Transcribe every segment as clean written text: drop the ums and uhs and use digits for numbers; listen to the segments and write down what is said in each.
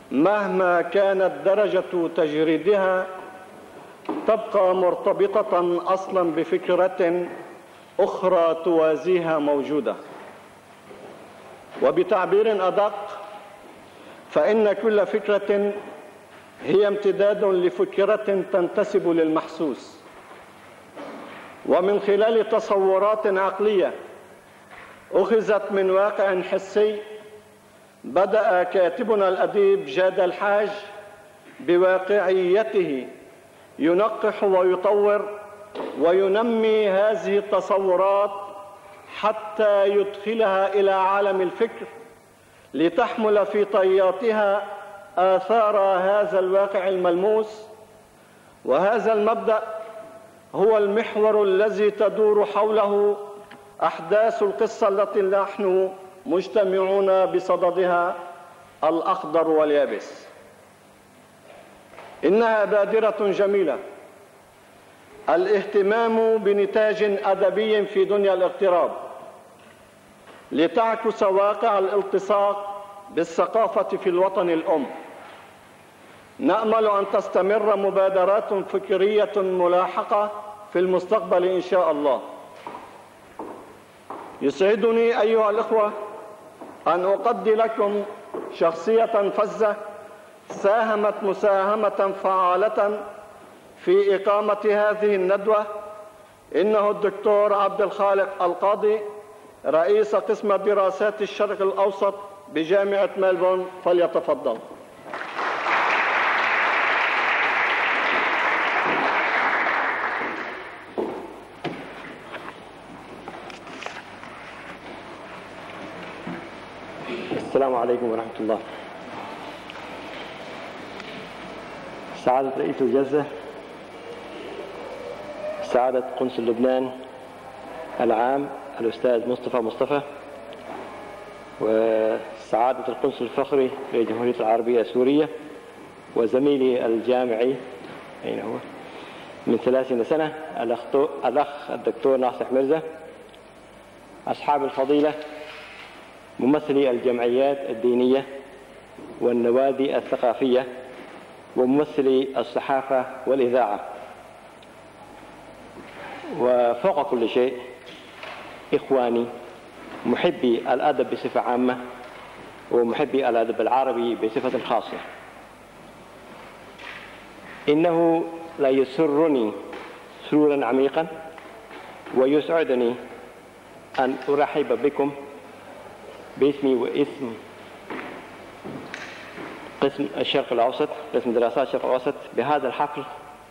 مهما كانت درجة تجريدها تبقى مرتبطة أصلا بفكرة أخرى توازيها موجودة. وبتعبير أدق، فإن كل فكرة هي امتداد لفكرة تنتسب للمحسوس، ومن خلال تصورات عقلية أخذت من واقع حسي بدأ كاتبنا الأديب جاد الحاج بواقعيته ينقح ويطور وينمي هذه التصورات حتى يدخلها إلى عالم الفكر لتحمل في طياتها آثار هذا الواقع الملموس. وهذا المبدأ هو المحور الذي تدور حوله أحداث القصة التي نحن مجتمعون بصددها، الأخضر واليابس. إنها بادرة جميلة، الاهتمام بنتاج أدبي في دنيا الاغتراب لتعكس واقع الالتصاق بالثقافة في الوطن الأم. نأمل أن تستمر مبادرات فكرية ملاحقة في المستقبل إن شاء الله. يسعدني أيها الإخوة أن أقدم لكم شخصية فزة ساهمت مساهمة فعالة في إقامة هذه الندوة. إنه الدكتور عبد الخالق القاضي، رئيس قسم دراسات الشرق الأوسط بجامعة ملبورن، فليتفضل. السلام عليكم ورحمة الله. سعادة رئيس الجلسة، سعادة قنصل لبنان العام الأستاذ مصطفى، وسعادة القنصل الفخري للجمهورية العربية السورية، وزميلي الجامعي أين هو من 30 سنة الأخ الدكتور ناصح مرزا، أصحاب الفضيلة، ممثلي الجمعيات الدينية والنوادي الثقافية، وممثلي الصحافة والإذاعة، وفوق كل شيء إخواني محبي الأدب بصفة عامة ومحبي الأدب العربي بصفة خاصة. إنه لا يسرني سرورا عميقا ويسعدني أن أرحب بكم باسمي واسم قسم الشرق الأوسط، قسم دراسات الشرق الأوسط، بهذا الحفل،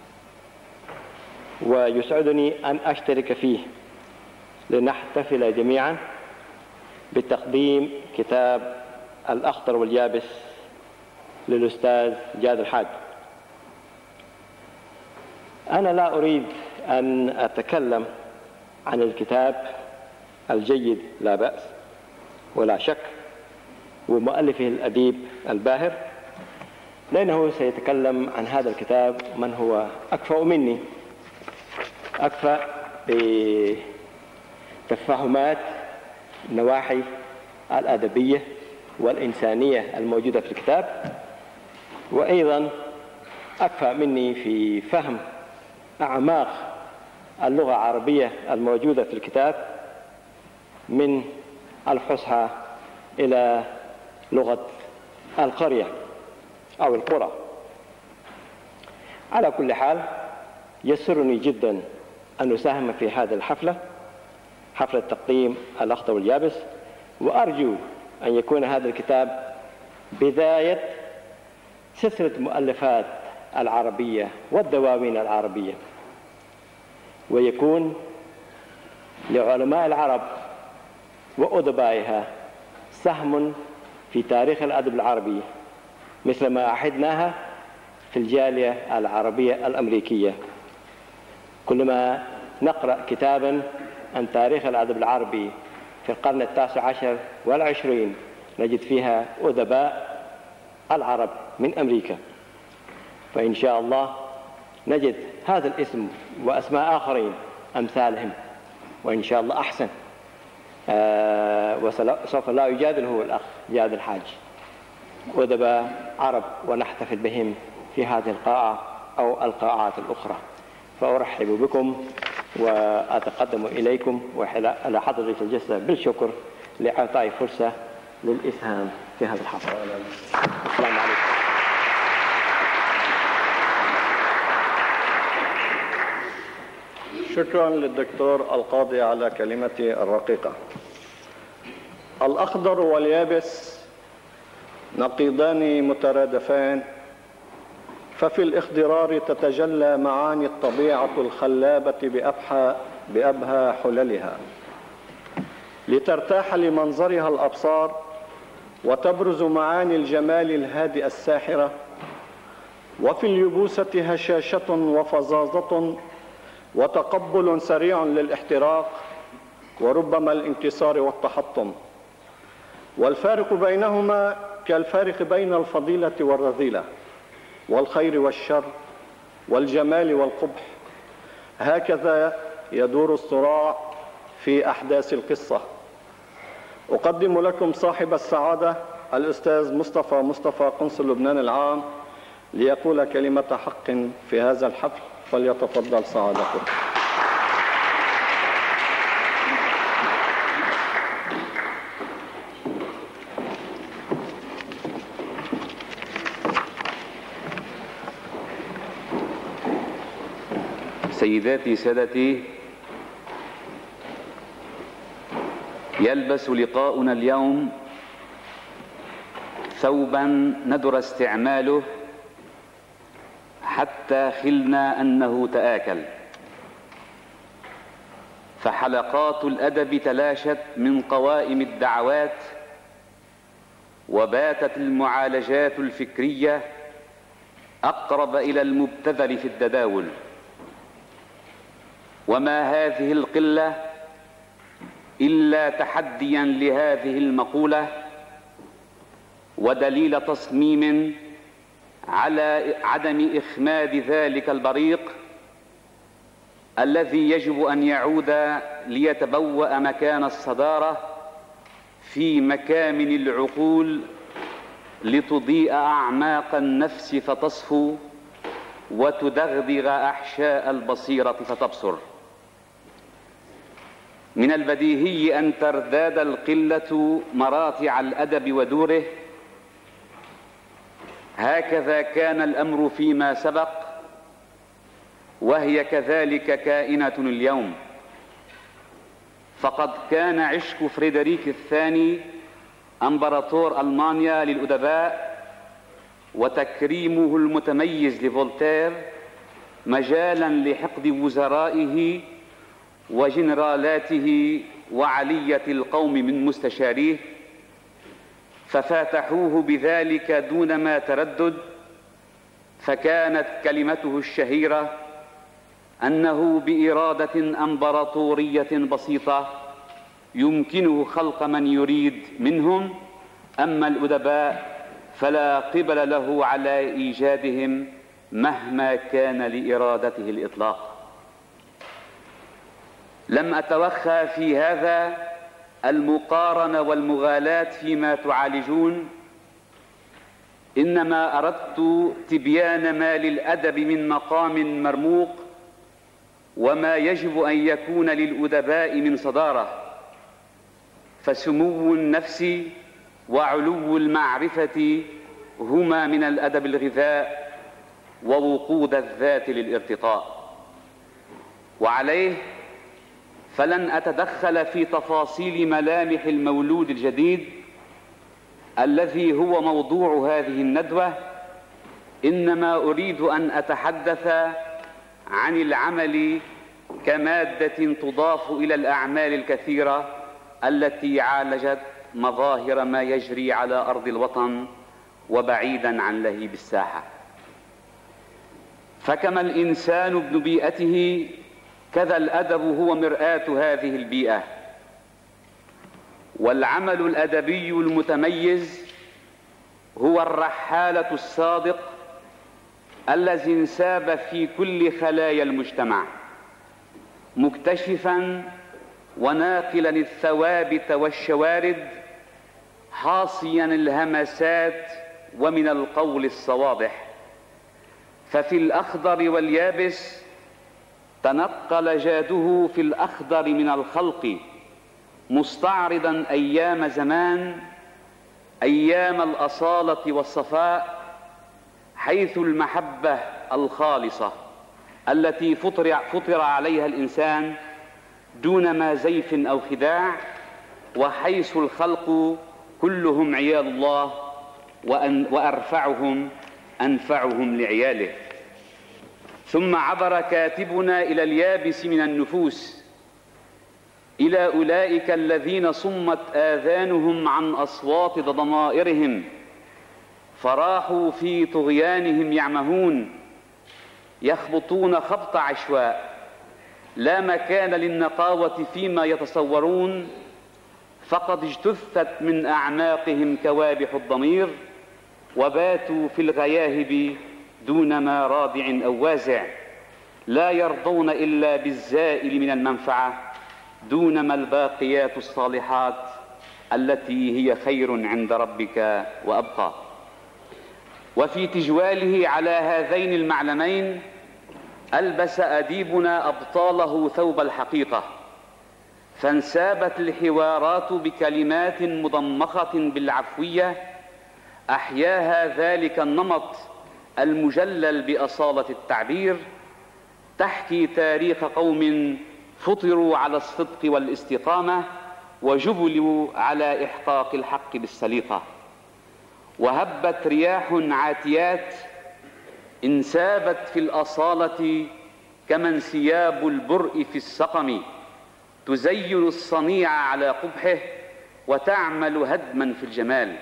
ويسعدني أن أشترك فيه لنحتفل جميعا بتقديم كتاب الأخضر واليابس للأستاذ جاد الحاج. أنا لا أريد أن أتكلم عن الكتاب الجيد لا بأس ولا شك، ومؤلفه الأديب الباهر، لأنه سيتكلم عن هذا الكتاب من هو أكفأ مني، أكفأ بتفاهمات النواحي الأدبية والإنسانية الموجودة في الكتاب، وأيضا أكفأ مني في فهم أعماق اللغة العربية الموجودة في الكتاب، من الفصحى إلى لغة القرية أو القرى. على كل حال، يسرني جدا أن أساهم في هذه الحفلة، حفلة تقديم الأخضر واليابس، وأرجو أن يكون هذا الكتاب بداية سلسلة مؤلفات العربية والدواوين العربية، ويكون لعلماء العرب وأدبائها سهم في تاريخ الأدب العربي، مثل ما عهدناها في الجالية العربية الأمريكية. كلما نقرأ كتابا عن تاريخ الأدب العربي في القرن 19 والعشرين نجد فيها أدباء العرب من أمريكا، فإن شاء الله نجد هذا الاسم وأسماء آخرين أمثالهم، وإن شاء الله أحسن. وسوف لا يجادله الأخ جاد الحاج. أدباء عرب ونحتفل بهم في هذه القاعة أو القاعات الأخرى. فأرحب بكم وأتقدم إليكم وإلى حضرة الجلسة بالشكر لإعطائي فرصة للإسهام في هذا الحفل. السلام عليكم. شكرا للدكتور القاضي على كلمته الرقيقة. الأخضر واليابس نقيضان مترادفان، ففي الاخضرار تتجلى معاني الطبيعة الخلابة بأبهى حللها، لترتاح لمنظرها الأبصار وتبرز معاني الجمال الهادئ الساحرة. وفي اليبوسة هشاشة وفظاظة وتقبل سريع للاحتراق وربما الانكسار والتحطم، والفارق بينهما كالفارق بين الفضيلة والرذيلة والخير والشر والجمال والقبح. هكذا يدور الصراع في أحداث القصة. أقدم لكم صاحب السعادة الأستاذ مصطفى قنصل لبنان العام ليقول كلمة حق في هذا الحفل، فليتفضل سعادته. سيداتي سادتي، يلبس لقاؤنا اليوم ثوبا ندر استعماله حتى خلنا أنه تآكل، فحلقات الأدب تلاشت من قوائم الدعوات، وباتت المعالجات الفكرية أقرب إلى المبتذل في التداول. وما هذه القلة إلا تحديا لهذه المقولة ودليل تصميم على عدم إخماد ذلك البريق الذي يجب أن يعود ليتبوأ مكان الصدارة في مكامن العقول لتضيء أعماق النفس فتصفو وتدغدغ أحشاء البصيرة فتبصر. من البديهي أن ترتاد القلة مراتع الأدب ودوره. هكذا كان الأمر فيما سبق، وهي كذلك كائنة اليوم. فقد كان عشق فريدريك الثاني امبراطور ألمانيا للأدباء وتكريمه المتميز لفولتير مجالا لحقد وزرائه وجنرالاته وعلية القوم من مستشاريه، ففاتحوه بذلك دون ما تردد. فكانت كلمته الشهيرة أنه بإرادة أمبراطورية بسيطة يمكنه خلق من يريد منهم، أما الأدباء فلا قبل له على إيجادهم مهما كان لإرادته الإطلاق. لم أتوخى في هذا المقارنة والمغالاة فيما تعالجون، إنما أردت تبيان ما للأدب من مقام مرموق وما يجب أن يكون للأدباء من صدارة. فسمو النفس وعلو المعرفة هما من الأدب الغذاء ووقود الذات للارتقاء. وعليه فلن أتدخل في تفاصيل ملامح المولود الجديد الذي هو موضوع هذه الندوة، إنما أريد أن أتحدث عن العمل كمادة تضاف إلى الأعمال الكثيرة التي عالجت مظاهر ما يجري على أرض الوطن وبعيدا عن لهيب الساحة. فكما الإنسان ابن بيئته كذا الأدب هو مرآة هذه البيئة. والعمل الأدبي المتميز هو الرحالة الصادق الذي انساب في كل خلايا المجتمع، مكتشفا وناقلا الثوابت والشوارد، حاصيا الهمسات ومن القول الصواضح. ففي الأخضر واليابس تنقل جاده في الأخضر من الخلق، مستعرضا أيام زمان، أيام الأصالة والصفاء، حيث المحبة الخالصة التي فطر عليها الإنسان دون ما زيف أو خداع، وحيث الخلق كلهم عيال الله وأرفعهم أنفعهم لعياله. ثم عبر كاتبنا إلى اليابس من النفوس، إلى أولئك الذين صمت آذانهم عن أصوات ضمائرهم، فراحوا في طغيانهم يعمهون، يخبطون خبط عشواء، لا مكان للنقاوة فيما يتصورون، فقد اجتثت من أعماقهم كوابح الضمير، وباتوا في الغياهب دون ما رادع أو وازع، لا يرضون إلا بالزائل من المنفعة دون ما الباقيات الصالحات التي هي خير عند ربك وأبقى. وفي تجواله على هذين المعلمين ألبس أديبنا أبطاله ثوب الحقيقة، فانسابت الحوارات بكلمات مضمخة بالعفوية أحياها ذلك النمط المجلل بأصالة التعبير، تحكي تاريخ قوم فطروا على الصدق والاستقامة وجبلوا على إحقاق الحق بالسليقة. وهبت رياح عاتيات انسابت في الأصالة كما انسياب البرء في السقم، تزين الصنيع على قبحه وتعمل هدما في الجمال.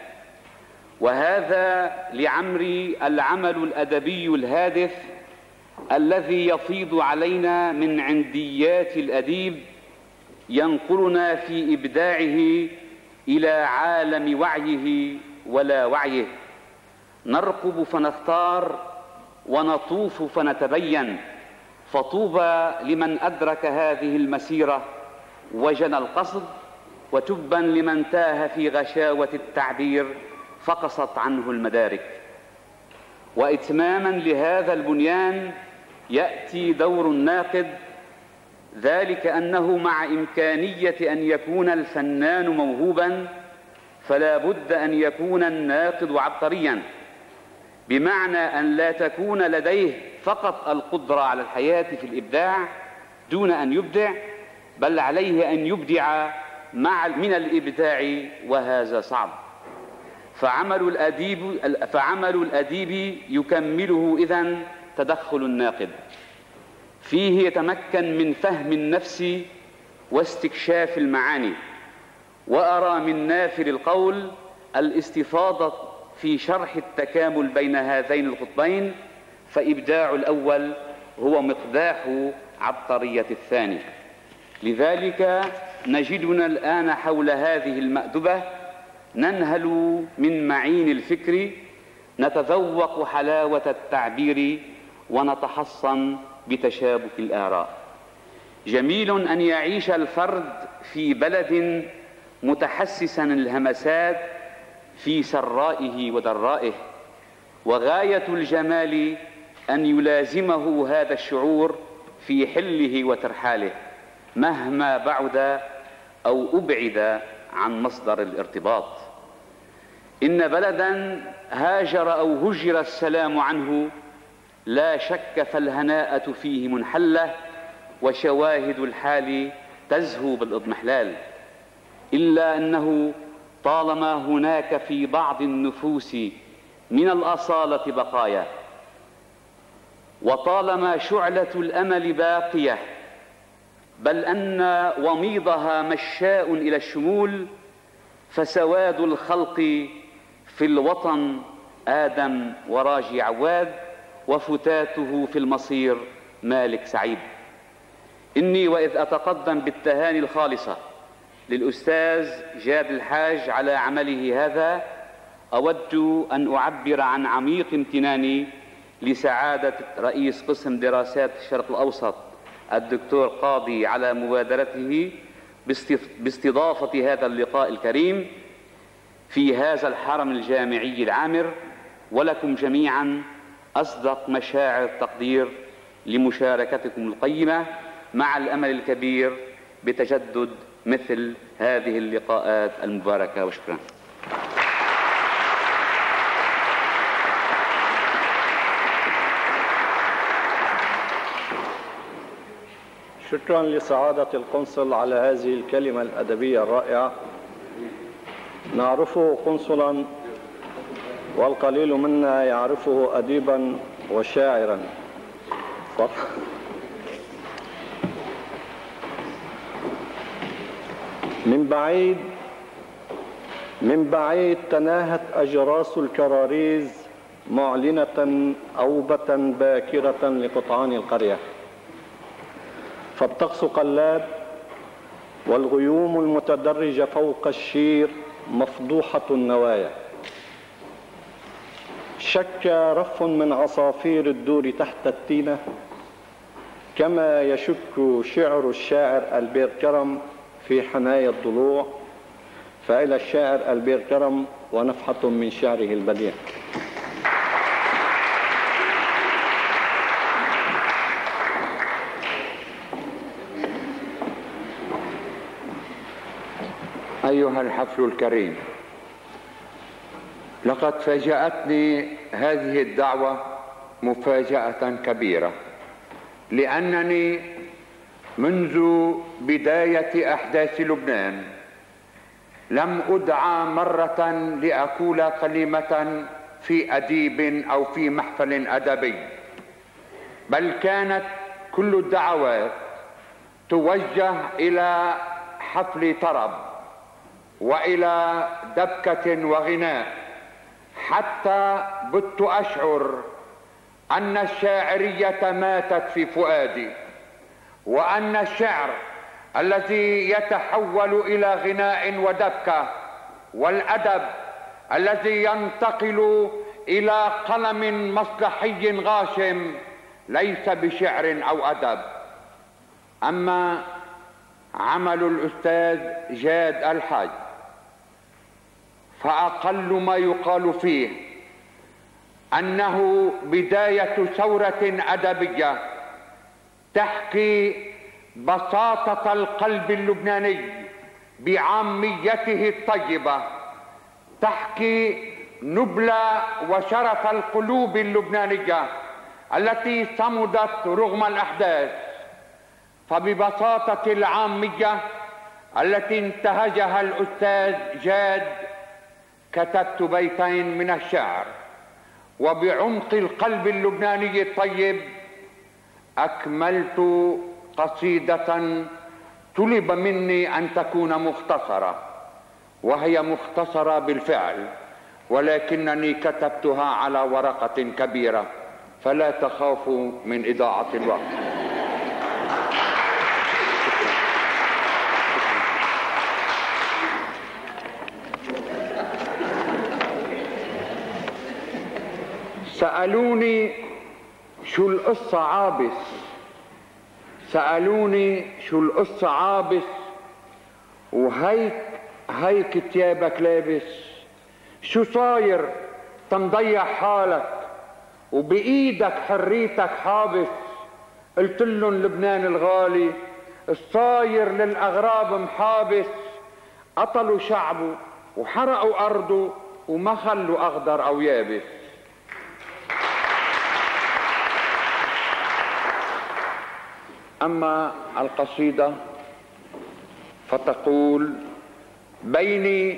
وهذا لعمري العمل الأدبي الهادف الذي يفيض علينا من عنديات الأديب، ينقلنا في إبداعه إلى عالم وعيه ولا وعيه. نرقب فنختار ونطوف فنتبين، فطوبى لمن أدرك هذه المسيرة وجنى القصد، وتبا لمن تاه في غشاوة التعبير فقصت عنه المدارك. وإتماما لهذا البنيان يأتي دور الناقد، ذلك أنه مع إمكانية أن يكون الفنان موهوبا فلا بد أن يكون الناقد عبقريا، بمعنى أن لا تكون لديه فقط القدرة على الحياة في الإبداع دون أن يبدع، بل عليه أن يبدع من الإبداع، وهذا صعب. فعمل الأديب يكمله إذن تدخل الناقد، فيه يتمكن من فهم النفس واستكشاف المعاني. وأرى من نافر القول الاستفاضة في شرح التكامل بين هذين القطبين، فإبداع الأول هو مقداح عبقرية الثاني. لذلك نجدنا الآن حول هذه المأدبة ننهل من معين الفكر، نتذوق حلاوة التعبير، ونتحصن بتشابك الآراء. جميل أن يعيش الفرد في بلد متحسسا الهمسات في سرائه وضرائه، وغاية الجمال أن يلازمه هذا الشعور في حله وترحاله مهما بعد أو أبعد عن مصدر الارتباط. إن بلدا هاجر أو هجر السلام عنه لا شك فالهناءة فيه منحلة، وشواهد الحال تزهو بالإضمحلال، إلا أنه طالما هناك في بعض النفوس من الأصالة بقايا، وطالما شعلة الأمل باقية، بل أن وميضها مشاء إلى الشمول، فسواد الخلق في الوطن آدم وراجي عواد، وفتاته في المصير مالك سعيد. إني وإذ أتقدم بالتهاني الخالصة للأستاذ جاد الحاج على عمله هذا، أود أن أعبر عن عميق امتناني لسعادة رئيس قسم دراسات الشرق الأوسط الدكتور قاضي على مبادرته باستضافة هذا اللقاء الكريم في هذا الحرم الجامعي العامر، ولكم جميعا أصدق مشاعر التقدير لمشاركتكم القيمة، مع الأمل الكبير بتجدد مثل هذه اللقاءات المباركة. وشكرا. شكرا لسعادة القنصل على هذه الكلمة الأدبية الرائعة. نعرفه قنصلا والقليل منا يعرفه أديبا وشاعرا. من بعيد تناهت أجراس الكراريز معلنة أوبة باكرة لقطعان القرية، فالطقس قلاب والغيوم المتدرجة فوق الشير مفضوحة النوايا. شك رف من عصافير الدور تحت التينة، كما يشك شعر الشاعر البير كرم في حنايا الضلوع، فإلى الشاعر البير كرم ونفحة من شعره البديع. أيها الحفل الكريم، لقد فاجأتني هذه الدعوة مفاجأة كبيرة، لأنني منذ بداية أحداث لبنان لم أدعى مرة لأقول كلمة في أديب أو في محفل أدبي، بل كانت كل الدعوات توجه إلى حفل طرب وإلى دبكة وغناء، حتى بت أشعر أن الشاعرية ماتت في فؤادي، وأن الشعر الذي يتحول إلى غناء ودبكة، والأدب الذي ينتقل إلى قلم مسرحي غاشم ليس بشعر أو أدب. أما عمل الأستاذ جاد الحاج فأقل ما يقال فيه أنه بداية ثورة أدبية تحكي بساطة القلب اللبناني بعاميته الطيبة، تحكي نبل وشرف القلوب اللبنانية التي صمدت رغم الأحداث. فببساطة العامية التي انتهجها الأستاذ جاد كتبت بيتين من الشعر، وبعمق القلب اللبناني الطيب أكملت قصيدة طلب مني أن تكون مختصرة، وهي مختصرة بالفعل، ولكنني كتبتها على ورقة كبيرة، فلا تخافوا من إضاعة الوقت. سألوني شو القصة عابس، سألوني شو القصة عابس، وهيك تيابك لابس، شو صاير تنضيع حالك وبإيدك حريتك حابس. قلت لهم لبنان الغالي الصاير للأغراب محابس، قتلوا شعبه وحرقوا أرضه وما خلوا أخضر أو يابس. أما القصيدة فتقول: بيني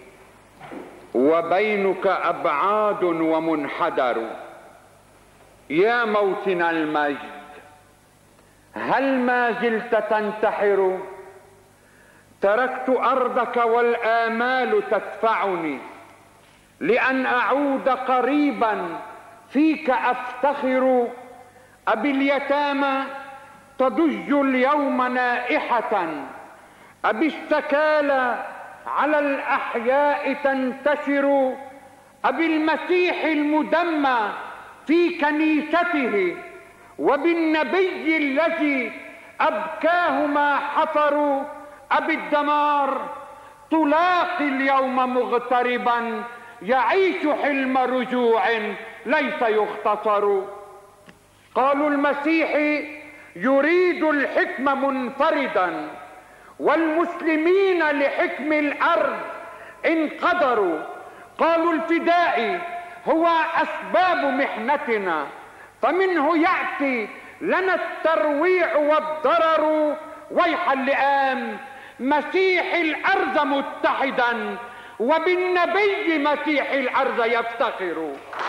وبينك أبعاد ومنحدر، يا موطن المجد هل ما زلت تنتحر؟ تركت أرضك والآمال تدفعني لأن أعود قريبا فيك أفتخر. أبي اليتامى تضج اليوم نائحة، أبي السكالى على الأحياء تنتشر، أبي المسيح المدمى في كنيسته، وبالنبي الذي أبكاه ما حفروا. أبي الدمار تلاقي اليوم مغتربا يعيش حلم رجوع ليس يختصر. قالوا المسيحي يريد الحكم منفردا، والمسلمين لحكم الأرض انقدروا. قالوا الفدائي هو أسباب محنتنا، فمنه يأتي لنا الترويع والضرر. ويح اللئام مسيح الأرض متحدا، وبالنبي مسيح الأرض يفتخر.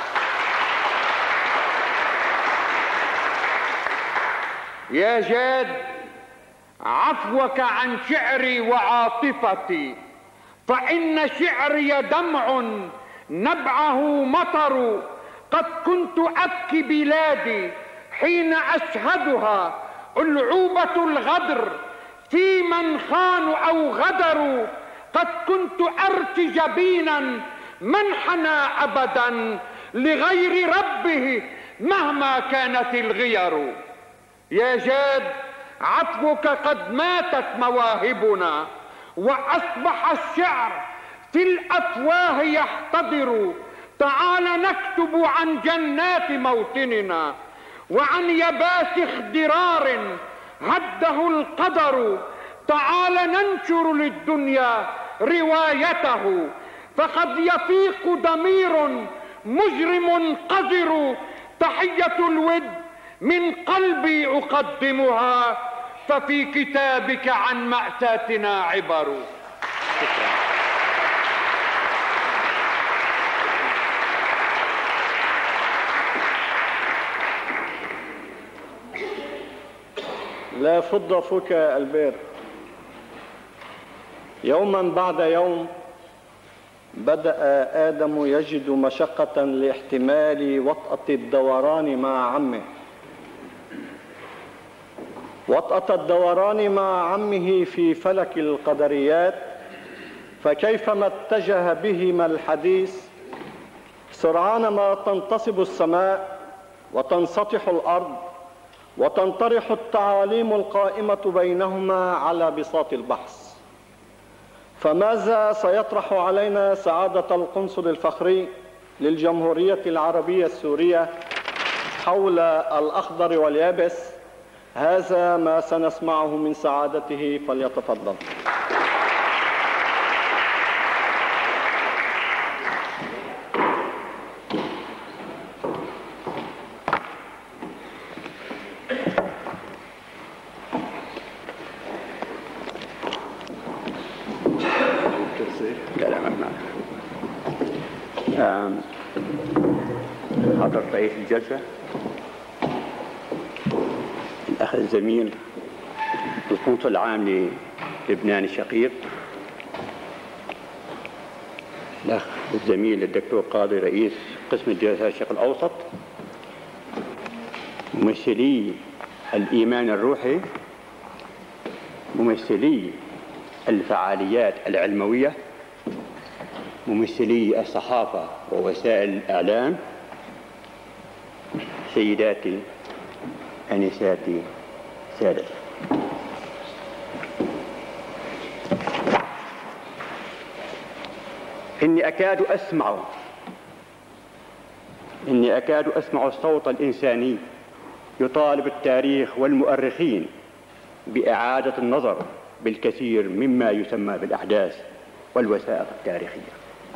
يا جاد عفوك عن شعري وعاطفتي، فإن شعري دمع نبعه مطر. قد كنت أبكي بلادي حين أشهدها ألعوبة الغدر في من خانوا أو غدروا. قد كنت أرثي جبينا من حنى أبدا لغير ربه مهما كانت الغير. يا جاد عفوك قد ماتت مواهبنا، وأصبح الشعر في الأفواه يحتضر. تعال نكتب عن جنات موطننا، وعن يباس اخضرار هده القدر. تعال ننشر للدنيا روايته، فقد يفيق ضمير مجرم قذر. تحية الود من قلبي أقدمها، ففي كتابك عن مأساتنا عبر. لا فض فك البير. يوما بعد يوم بدأ آدم يجد مشقة لاحتمال وطأة الدوران مع عمه. وطأة الدوران مع عمه في فلك القدريات، فكيفما اتجه بهما الحديث سرعان ما تنتصب السماء وتنسطح الأرض وتنطرح التعاليم القائمة بينهما على بساط البحث. فماذا سيطرح علينا سعادة القنصل الفخري للجمهورية العربية السورية حول الأخضر واليابس؟ هذا ما سنسمعه من سعادته، فليتفضل. حضرة رئيس الجلسة، الأخ الزميل القنصل العام للبنان الشقيق، الأخ الزميل الدكتور قاضي رئيس قسم الدراسات الشرق الأوسط، ممثلي الإيمان الروحي، ممثلي الفعاليات العلموية، ممثلي الصحافة ووسائل الإعلام، سيداتي أنساتي سادتي، إني أكاد أسمع الصوت الإنساني يطالب التاريخ والمؤرخين بإعادة النظر بالكثير مما يسمى بالأحداث والوثائق التاريخية.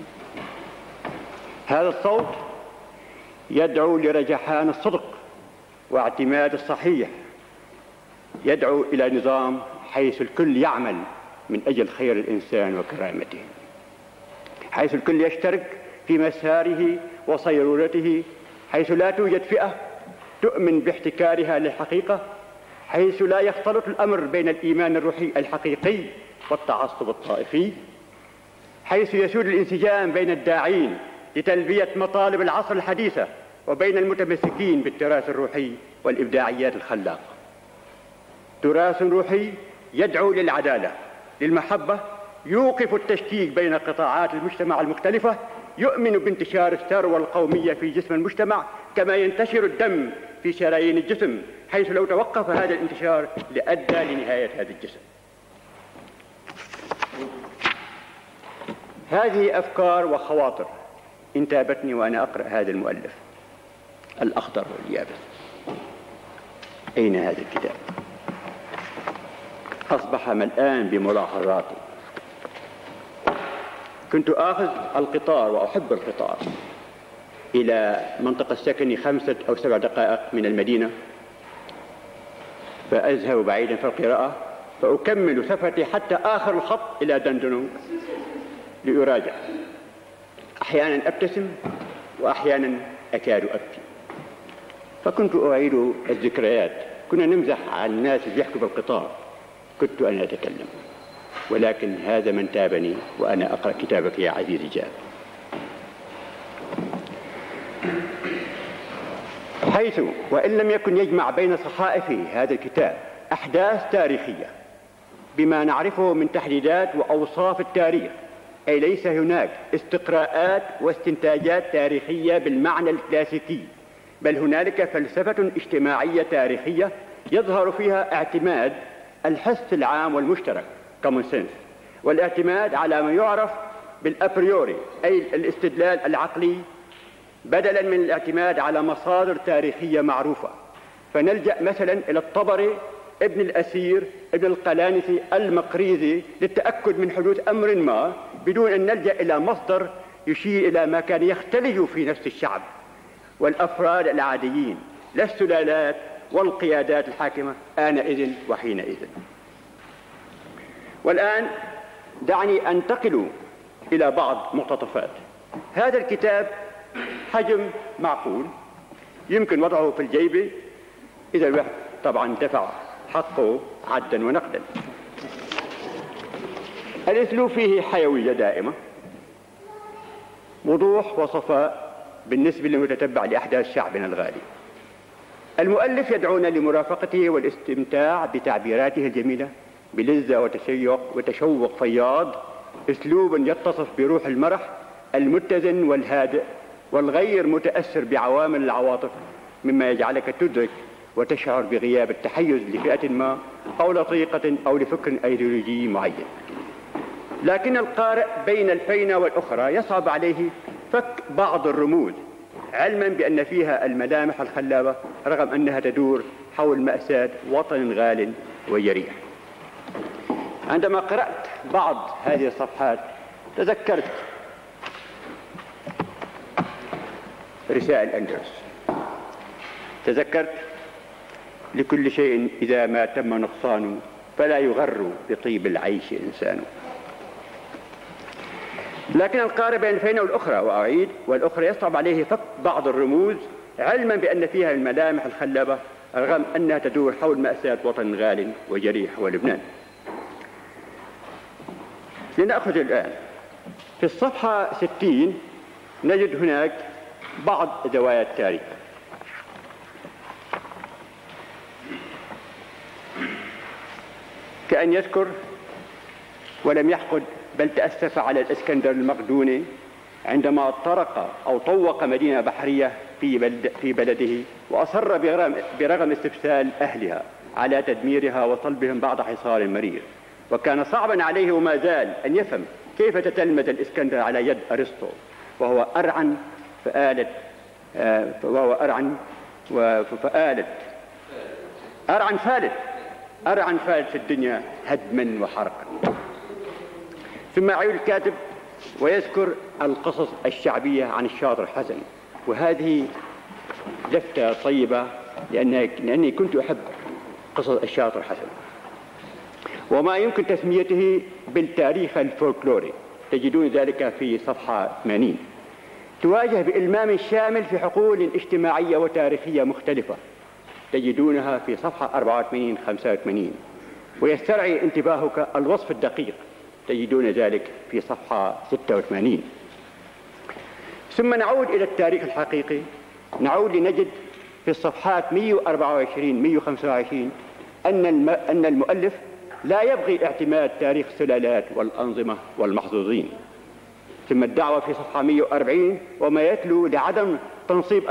هذا الصوت يدعو لرجحان الصدق واعتماد الصحيح، يدعو إلى نظام حيث الكل يعمل من أجل خير الإنسان وكرامته، حيث الكل يشترك في مساره وصيرورته، حيث لا توجد فئة تؤمن باحتكارها للحقيقة، حيث لا يختلط الأمر بين الإيمان الروحي الحقيقي والتعصب الطائفي، حيث يسود الانسجام بين الداعين لتلبية مطالب العصر الحديثة وبين المتمسكين بالتراث الروحي والإبداعيات الخلاقة. تراث روحي يدعو للعدالة، للمحبة، يوقف التشكيك بين قطاعات المجتمع المختلفة، يؤمن بانتشار الثروة القومية في جسم المجتمع كما ينتشر الدم في شرايين الجسم، حيث لو توقف هذا الانتشار لأدى لنهاية هذا الجسم. هذه أفكار وخواطر انتابتني وأنا أقرأ هذا المؤلف الأخضر واليابس. أين هذا الكتاب؟ أصبح ملآن بملاحظاتي. كنت آخذ القطار وأحب القطار إلى منطقة سكني 5 أو 7 دقائق من المدينة، فأذهب بعيدا في القراءة، فأكمل سفرتي حتى آخر الخط إلى دندنونغ لأراجع. أحيانا أبتسم وأحيانا أكاد أبكي. فكنت أعيد الذكريات. كنا نمزح على الناس اللي يحكوا بالقطار، كنت أنا أتكلم، ولكن هذا من تابني وأنا أقرأ كتابك يا عزيزي جاب. حيث وإن لم يكن يجمع بين صحائف هذا الكتاب أحداث تاريخية بما نعرفه من تحديدات وأوصاف التاريخ، أي ليس هناك استقراءات واستنتاجات تاريخية بالمعنى الكلاسيكي، بل هنالك فلسفة اجتماعية تاريخية يظهر فيها اعتماد الحس العام والمشترك common sense، والاعتماد على ما يعرف بالأبريوري أي الاستدلال العقلي، بدلا من الاعتماد على مصادر تاريخية معروفة. فنلجأ مثلا إلى الطبري ابن الأسير ابن القلانسي المقريزي للتأكد من حدوث أمر ما بدون أن نلجأ إلى مصدر يشير إلى ما كان يختلج في نفس الشعب والأفراد العاديين، لا السلالات والقيادات الحاكمة آنئذ وحينئذ. والآن دعني أنتقل إلى بعض مقتطفات. هذا الكتاب حجم معقول، يمكن وضعه في الجيب إذا الواحد طبعا دفع حقه عدا ونقدا. الأسلوب فيه حيوية دائمة، وضوح وصفاء بالنسبة للمتتبع لأحداث شعبنا الغالي. المؤلف يدعونا لمرافقته والاستمتاع بتعبيراته الجميلة بلذة وتشوق فياض، أسلوب يتصف بروح المرح المتزن والهادئ والغير متأثر بعوامل العواطف، مما يجعلك تدرك وتشعر بغياب التحيز لفئة ما أو لطريقة أو لفكر أيديولوجي معين. لكن القارئ بين الفينة والأخرى يصعب عليه فك بعض الرموز، علما بأن فيها الملامح الخلابة رغم أنها تدور حول مأساة وطن غال وجريح. عندما قرأت بعض هذه الصفحات تذكرت رسائل أندرس، تذكرت لكل شيء إذا ما تم نقصانه فلا يغر بطيب العيش إنسان. لكن القارئ بين الفينة والأخرى، وأعيد، والأخرى يصعب عليه فك بعض الرموز علما بأن فيها الملامح الخلابة رغم أنها تدور حول مأساة وطن غال وجريح ولبنان. لنأخذ الآن في الصفحة 60 نجد هناك بعض زوايا التاريخ. كأن يذكر ولم يحقد بل تأسف على الإسكندر المقدوني عندما طرق أو طوق مدينة بحرية في بلده، وأصر برغم استفسال أهلها على تدميرها وصلبهم بعد حصار مرير. وكان صعبا عليه وما زال أن يفهم كيف تتلمذ الإسكندر على يد أرسطو، وهو أرعن فآلت أرعن فالت في الدنيا هدما وحرقا. ثم يعود الكاتب ويذكر القصص الشعبية عن الشاطر حسن، وهذه لفتة طيبة لأني كنت أحب قصص الشاطر حسن وما يمكن تسميته بالتاريخ الفولكلوري، تجدون ذلك في صفحة 80. تواجه بإلمام شامل في حقول اجتماعية وتاريخية مختلفة، تجدونها في صفحة 84-85. ويسترعي انتباهك الوصف الدقيق، تجدون ذلك في صفحة 86. ثم نعود إلى التاريخ الحقيقي، نعود لنجد في الصفحات 124-125 أن المؤلف لا يبغي اعتماد تاريخ السلالات والأنظمة والمحظوظين. ثم الدعوة في صفحة 140 وما يتلو لعدم تنصيب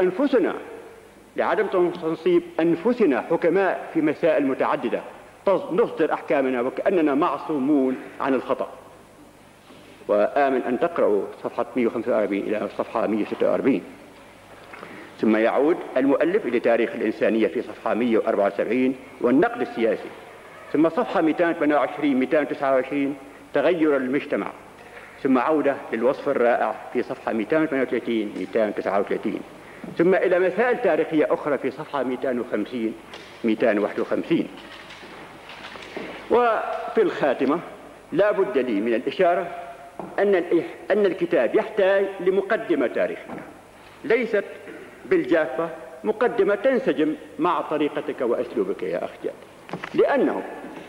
أنفسنا حكماء في مسائل متعددة نصدر أحكامنا وكأننا معصومون عن الخطأ. وآمن أن تقرأوا صفحة 145 إلى صفحة 146. ثم يعود المؤلف إلى تاريخ الإنسانية في صفحة 174 والنقد السياسي، ثم صفحة 228-229 تغير المجتمع، ثم عودة للوصف الرائع في صفحة 238-239، ثم إلى مسائل تاريخية أخرى في صفحة 250-251. وفي الخاتمة لا بد لي من الإشارة أن الكتاب يحتاج لمقدمة تاريخية ليست بالجافة، مقدمة تنسجم مع طريقتك وأسلوبك يا أخ جاد. لأنه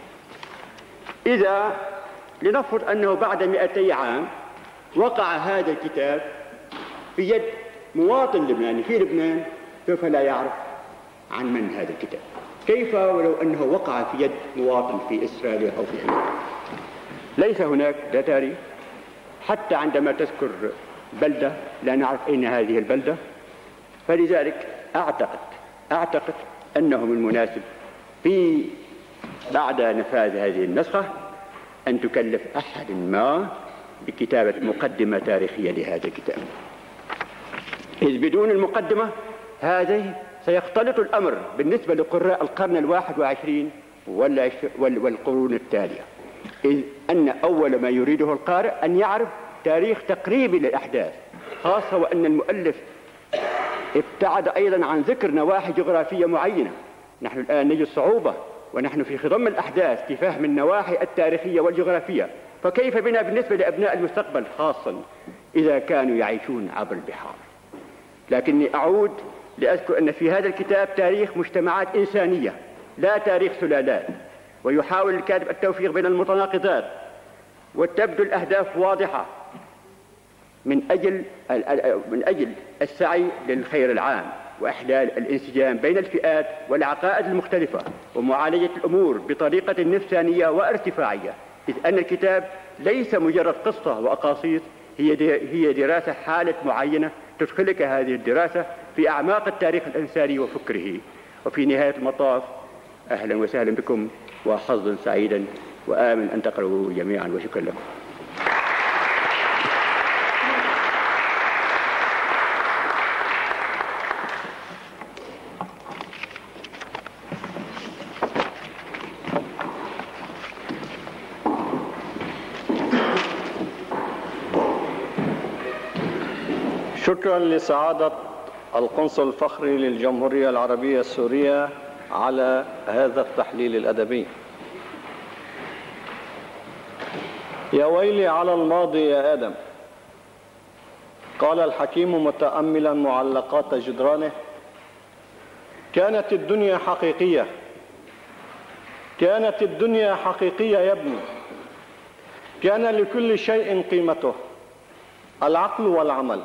إذا لنفرض أنه بعد 200 عام وقع هذا الكتاب في يد مواطن لبناني في لبنان، سوف لا يعرف عن من هذا الكتاب. كيف ولو أنه وقع في يد مواطن في إسرائيل أو في أمريكا؟ ليس هناك لا تاريخ، حتى عندما تذكر بلدة لا نعرف أين هذه البلدة. فلذلك أعتقد أنه من المناسب في بعد نفاذ هذه النسخة أن تكلف أحد ما بكتابة مقدمة تاريخية لهذا الكتاب، إذ بدون المقدمة هذه سيختلط الأمر بالنسبة لقراء القرن 21 والقرون التالية، إذ أن أول ما يريده القارئ أن يعرف تاريخ تقريبي للأحداث، خاصة وأن المؤلف ابتعد أيضا عن ذكر نواحي جغرافية معينة. نحن الآن نجد صعوبة ونحن في خضم الأحداث في فهم النواحي التاريخية والجغرافية، فكيف بنا بالنسبة لأبناء المستقبل خاصة إذا كانوا يعيشون عبر البحار؟ لكني أعود لأذكر أن في هذا الكتاب تاريخ مجتمعات إنسانية لا تاريخ سلالات، ويحاول الكاتب التوفيق بين المتناقضات، وتبدو الأهداف واضحة من أجل السعي للخير العام وإحلال الانسجام بين الفئات والعقائد المختلفة ومعالجة الأمور بطريقة نفسانية وارتفاعية، إذ أن الكتاب ليس مجرد قصة وأقاصيص، هي دراسة حالة معينة تدخلك هذه الدراسة في أعماق التاريخ الإنساني وفكره. وفي نهاية المطاف أهلا وسهلا بكم وحظا سعيدا، وآمن أن تقرأوا جميعا، وشكرا لكم. شكرا لسعادة القنصل الفخري للجمهورية العربية السورية على هذا التحليل الأدبي. يا ويلي على الماضي يا آدم، قال الحكيم متأملا معلقات جدرانه، كانت الدنيا حقيقية، كانت الدنيا حقيقية يا ابني، كان لكل شيء قيمته، العقل والعمل.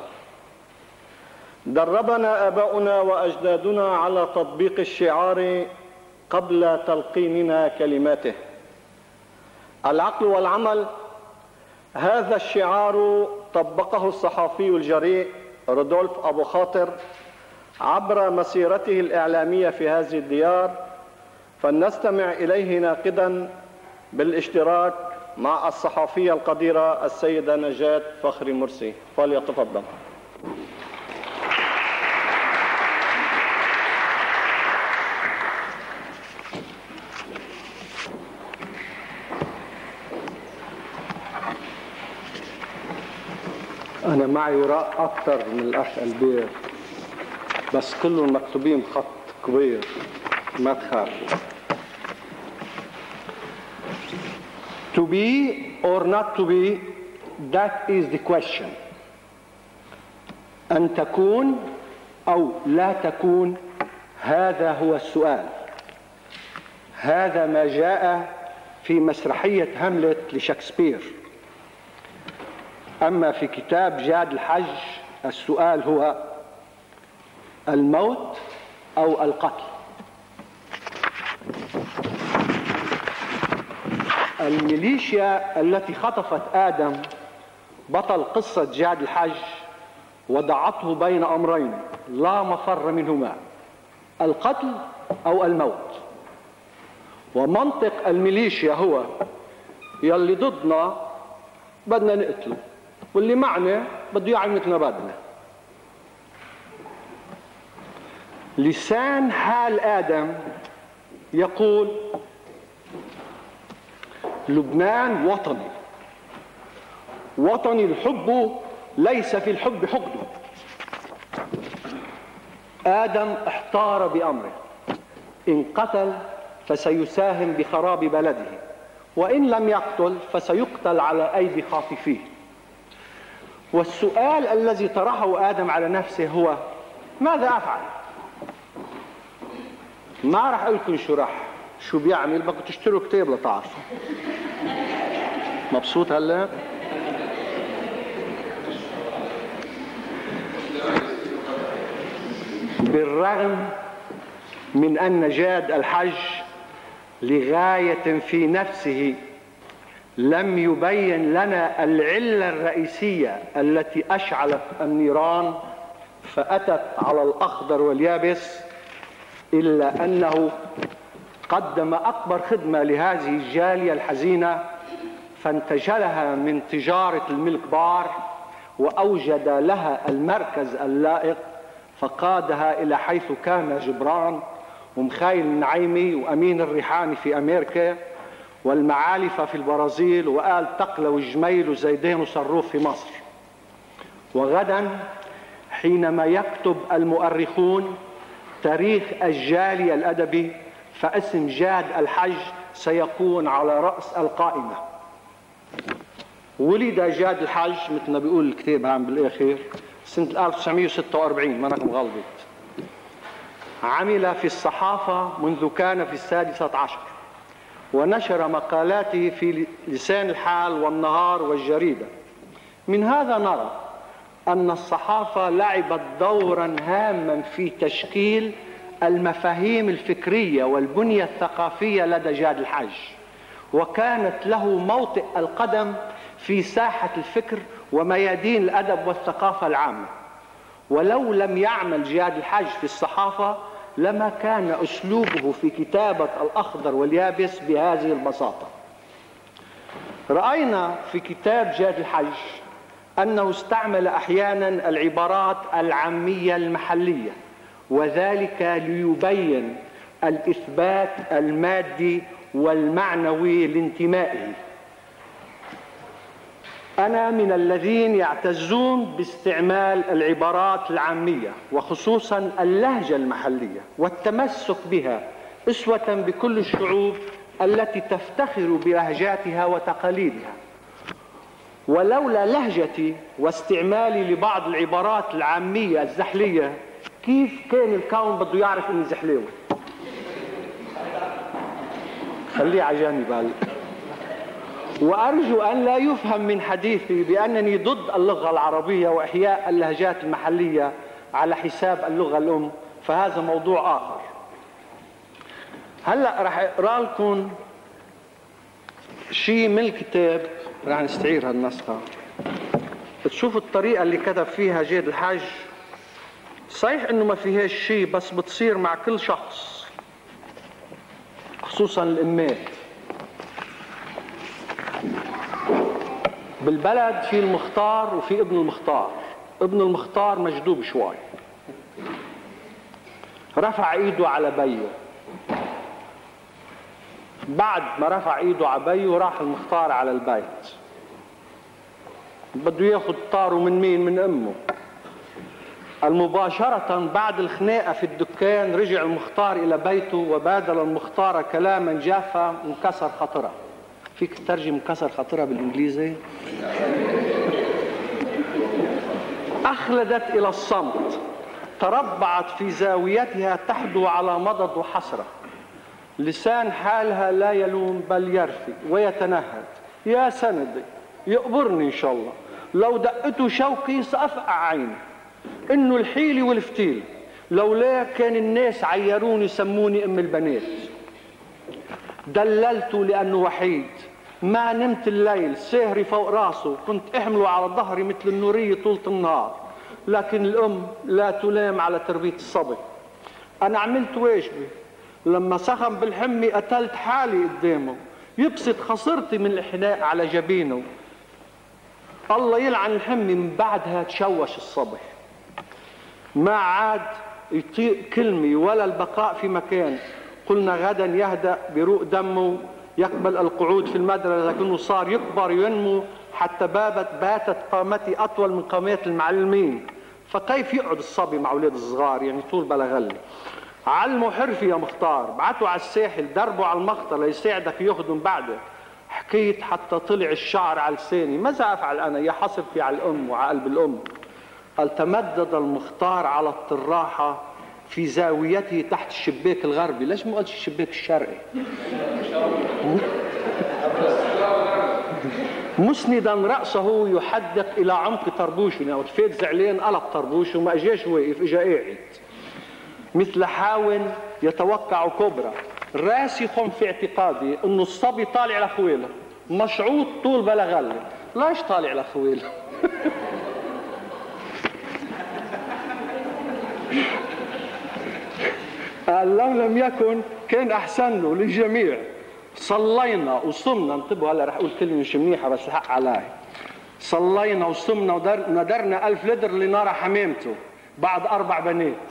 دربنا آباؤنا وأجدادنا على تطبيق الشعار قبل تلقيننا كلماته. العقل والعمل، هذا الشعار طبقه الصحفي الجريء رودولف أبو خاطر عبر مسيرته الإعلامية في هذه الديار، فلنستمع إليه ناقدا بالاشتراك مع الصحفية القديرة السيدة نجاة فخري مرسي. فليتفضل. أنا معي وراء أكثر من الأخ البير، بس كلهم مكتوبين بخط كبير، ما تخافوا. To be or not to be, that is the question. أن تكون أو لا تكون، هذا هو السؤال. هذا ما جاء في مسرحية هاملت لشكسبير. أما في كتاب جاد الحج السؤال هو الموت أو القتل. الميليشيا التي خطفت آدم بطل قصة جاد الحج وضعته بين أمرين لا مفر منهما، القتل أو الموت. ومنطق الميليشيا هو يلي ضدنا بدنا نقتله، واللي معنا بده يعمل مثل ما بدنا. لسان حال آدم يقول لبنان وطني، وطني الحب ليس في الحب حقده. آدم احتار بأمره، إن قتل فسيساهم بخراب بلده، وإن لم يقتل فسيقتل على أيدي خاطفيه. والسؤال الذي طرحه آدم على نفسه هو ماذا أفعل؟ ما راح أقول لكم شو بيعمل، بدكم تشتروا كتاب لتعرفوا. مبسوط هلا؟ بالرغم من أن جاد الحج لغاية في نفسه لم يبين لنا العلة الرئيسية التي أشعلت النيران فأتت على الأخضر واليابس، إلا أنه قدم أكبر خدمة لهذه الجالية الحزينة، فانتجلها من تجارة الملك بار وأوجد لها المركز اللائق، فقادها إلى حيث كان جبران ومخايل النعيمي وأمين الريحاني في أمريكا والمعالفة في البرازيل وآل تقلة والجميل وزيدين وصروف في مصر. وغدا حينما يكتب المؤرخون تاريخ الجالية الأدبي فاسم جاد الحج سيكون على رأس القائمة. ولد جاد الحج مثل ما بيقول الكتاب عم بالآخر سنة 1946، ما أنا مغلط. عمل في الصحافة منذ كان في 16 ونشر مقالاته في لسان الحال والنهار والجريدة. من هذا نرى أن الصحافة لعبت دورا هاما في تشكيل المفاهيم الفكرية والبنية الثقافية لدى جاد الحج، وكانت له موطئ القدم في ساحة الفكر وميادين الأدب والثقافة العامة. ولو لم يعمل جاد الحج في الصحافة لما كان أسلوبه في كتابة الأخضر واليابس بهذه البساطة. رأينا في كتاب جاد الحج أنه استعمل أحيانا العبارات العامية المحلية، وذلك ليبين الإثبات المادي والمعنوي لانتمائه. أنا من الذين يعتزون باستعمال العبارات العامية وخصوصا اللهجة المحلية والتمسك بها أسوة بكل الشعوب التي تفتخر بلهجاتها وتقاليدها. ولولا لهجتي واستعمالي لبعض العبارات العامية الزحلية كيف كان الكون بده يعرف إني زحليوي؟ خليه على جانب هلا. وأرجو أن لا يفهم من حديثي بأنني ضد اللغة العربية وإحياء اللهجات المحلية على حساب اللغة الأم، فهذا موضوع آخر. هلأ رح أقرأ لكم شيء من الكتاب، رح نستعير هالنسخة تشوفوا الطريقة اللي كتب فيها جاد الحج. صحيح إنه ما فيهاش شيء، بس بتصير مع كل شخص خصوصا الأمات. بالبلد في المختار وفي ابن المختار. ابن المختار مجدوب شوي، رفع ايده على بيه. بعد ما رفع ايده على بيه راح المختار على البيت، بده ياخذ طاره من مين؟ من امه. المباشرة بعد الخناقة في الدكان رجع المختار إلى بيته وبادل المختار كلاما جافا انكسر خاطرها. فيك تترجم انكسر خاطرها بالإنجليزي؟ أخلدت إلى الصمت، تربعت في زاويتها تحدو على مضض وحسرة. لسان حالها لا يلوم بل يرثي ويتنهد. يا سندي يقبرني إن شاء الله، لو دقته شوقي سأفقع عيني. إنه الحيلي والفتيل، لولا كان الناس عيروني يسموني أم البنات. دللته لأنه وحيد، ما نمت الليل، سهري فوق راسه، كنت أحمله على ظهري مثل النورية طولة النهار. لكن الأم لا تلام على تربية الصبي. أنا عملت واجبي، لما سخن بالحمي قتلت حالي قدامه، يبسط خسرتي من الحناء على جبينه. الله يلعن الحمي من بعدها تشوش الصبح، ما عاد يطيق كلمة ولا البقاء في مكان. قلنا غدا يهدأ بروق دمه، يقبل القعود في المدرسة، لكنه صار يكبر وينمو حتى باتت قامتي أطول من قامات المعلمين. فكيف يقعد الصبي مع أولاد الصغار يعني طول بلا غلة؟ علموا حرفي يا مختار، بعتوا على الساحل، دربوا على المخطر ليساعدك يخدم بعدك. حكيت حتى طلع الشعر على لساني، ماذا أفعل أنا؟ يا حسرتي على الأم وعلى قلب الأم. قال تمدد المختار على الطراحة في زاويته تحت الشباك الغربي. ليش ما قلتش الشباك الشرقي؟ مسندا رأسه يحدق إلى عمق طربوشه، يعني فات زعلان قلب طربوشه وما اجاش واقف، اجا قاعد مثل حاون يتوقع كبرى. راسخ في اعتقادي انه الصبي طالع لخويله، مشعوط طول بلا غله. ليش طالع لخويله؟ قال لو لم يكن كان احسن له للجميع. صلينا وصمنا، انتبهوا هلا رح اقول كلمه مش منيحه بس الحق علي. صلينا وصمنا وندرنا 1000 لتر لنرى حمامته بعد 4 بنات.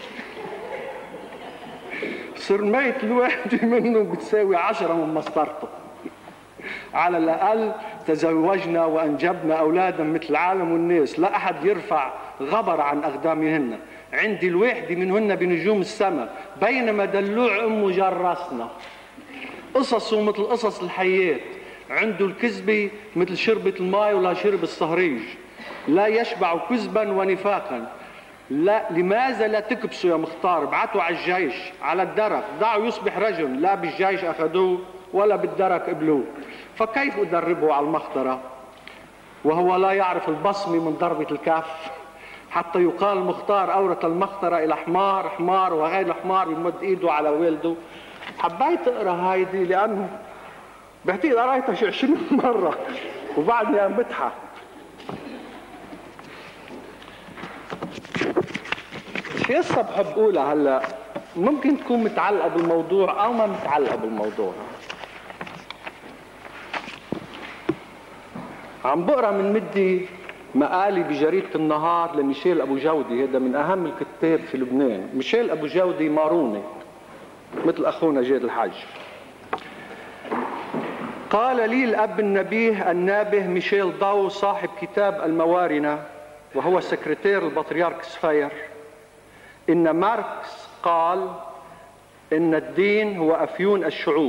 صرميت الواحدة منه بتساوي 10 من مسطرته. على الأقل تزوجنا وأنجبنا أولادا مثل العالم والناس، لا أحد يرفع غبر عن أقدامهن. عندي الواحدة منهن بنجوم السماء، بينما دلوع أمه جرسنا. قصصه مثل قصص الحياة، عنده الكذبة مثل شربة الماء ولا شرب الصهريج، لا يشبع كذبا ونفاقا. لا، لماذا لا تكبسوا يا مختار؟ ابعتوا على الجيش على الدرك، دعوا يصبح رجل. لا بالجيش أخذوه ولا بالدرك قبلوه. فكيف أدربه على المخطرة وهو لا يعرف البصمة من ضربة الكف؟ حتى يقال مختار أورث المخطرة إلى حمار، حمار وغير حمار بيمد إيده على والده. حبيت أقرأ هايدي لأنه بعتقد قرأتها شي 20 مرة وبعدني عم بضحك. في قصة بحب أقولها هلا، ممكن تكون متعلقة بالموضوع أو ما متعلقة بالموضوع. عم بقرأ من مدي مقالي بجريدة النهار لميشيل أبو جودي، هذا من أهم الكتاب في لبنان. ميشيل أبو جودي ماروني مثل أخونا جاد الحج. قال لي الأب النبيه النابه ميشيل ضو صاحب كتاب الموارنة وهو سكرتير البطريرك سفير إن ماركس قال إن الدين هو أفيون الشعوب.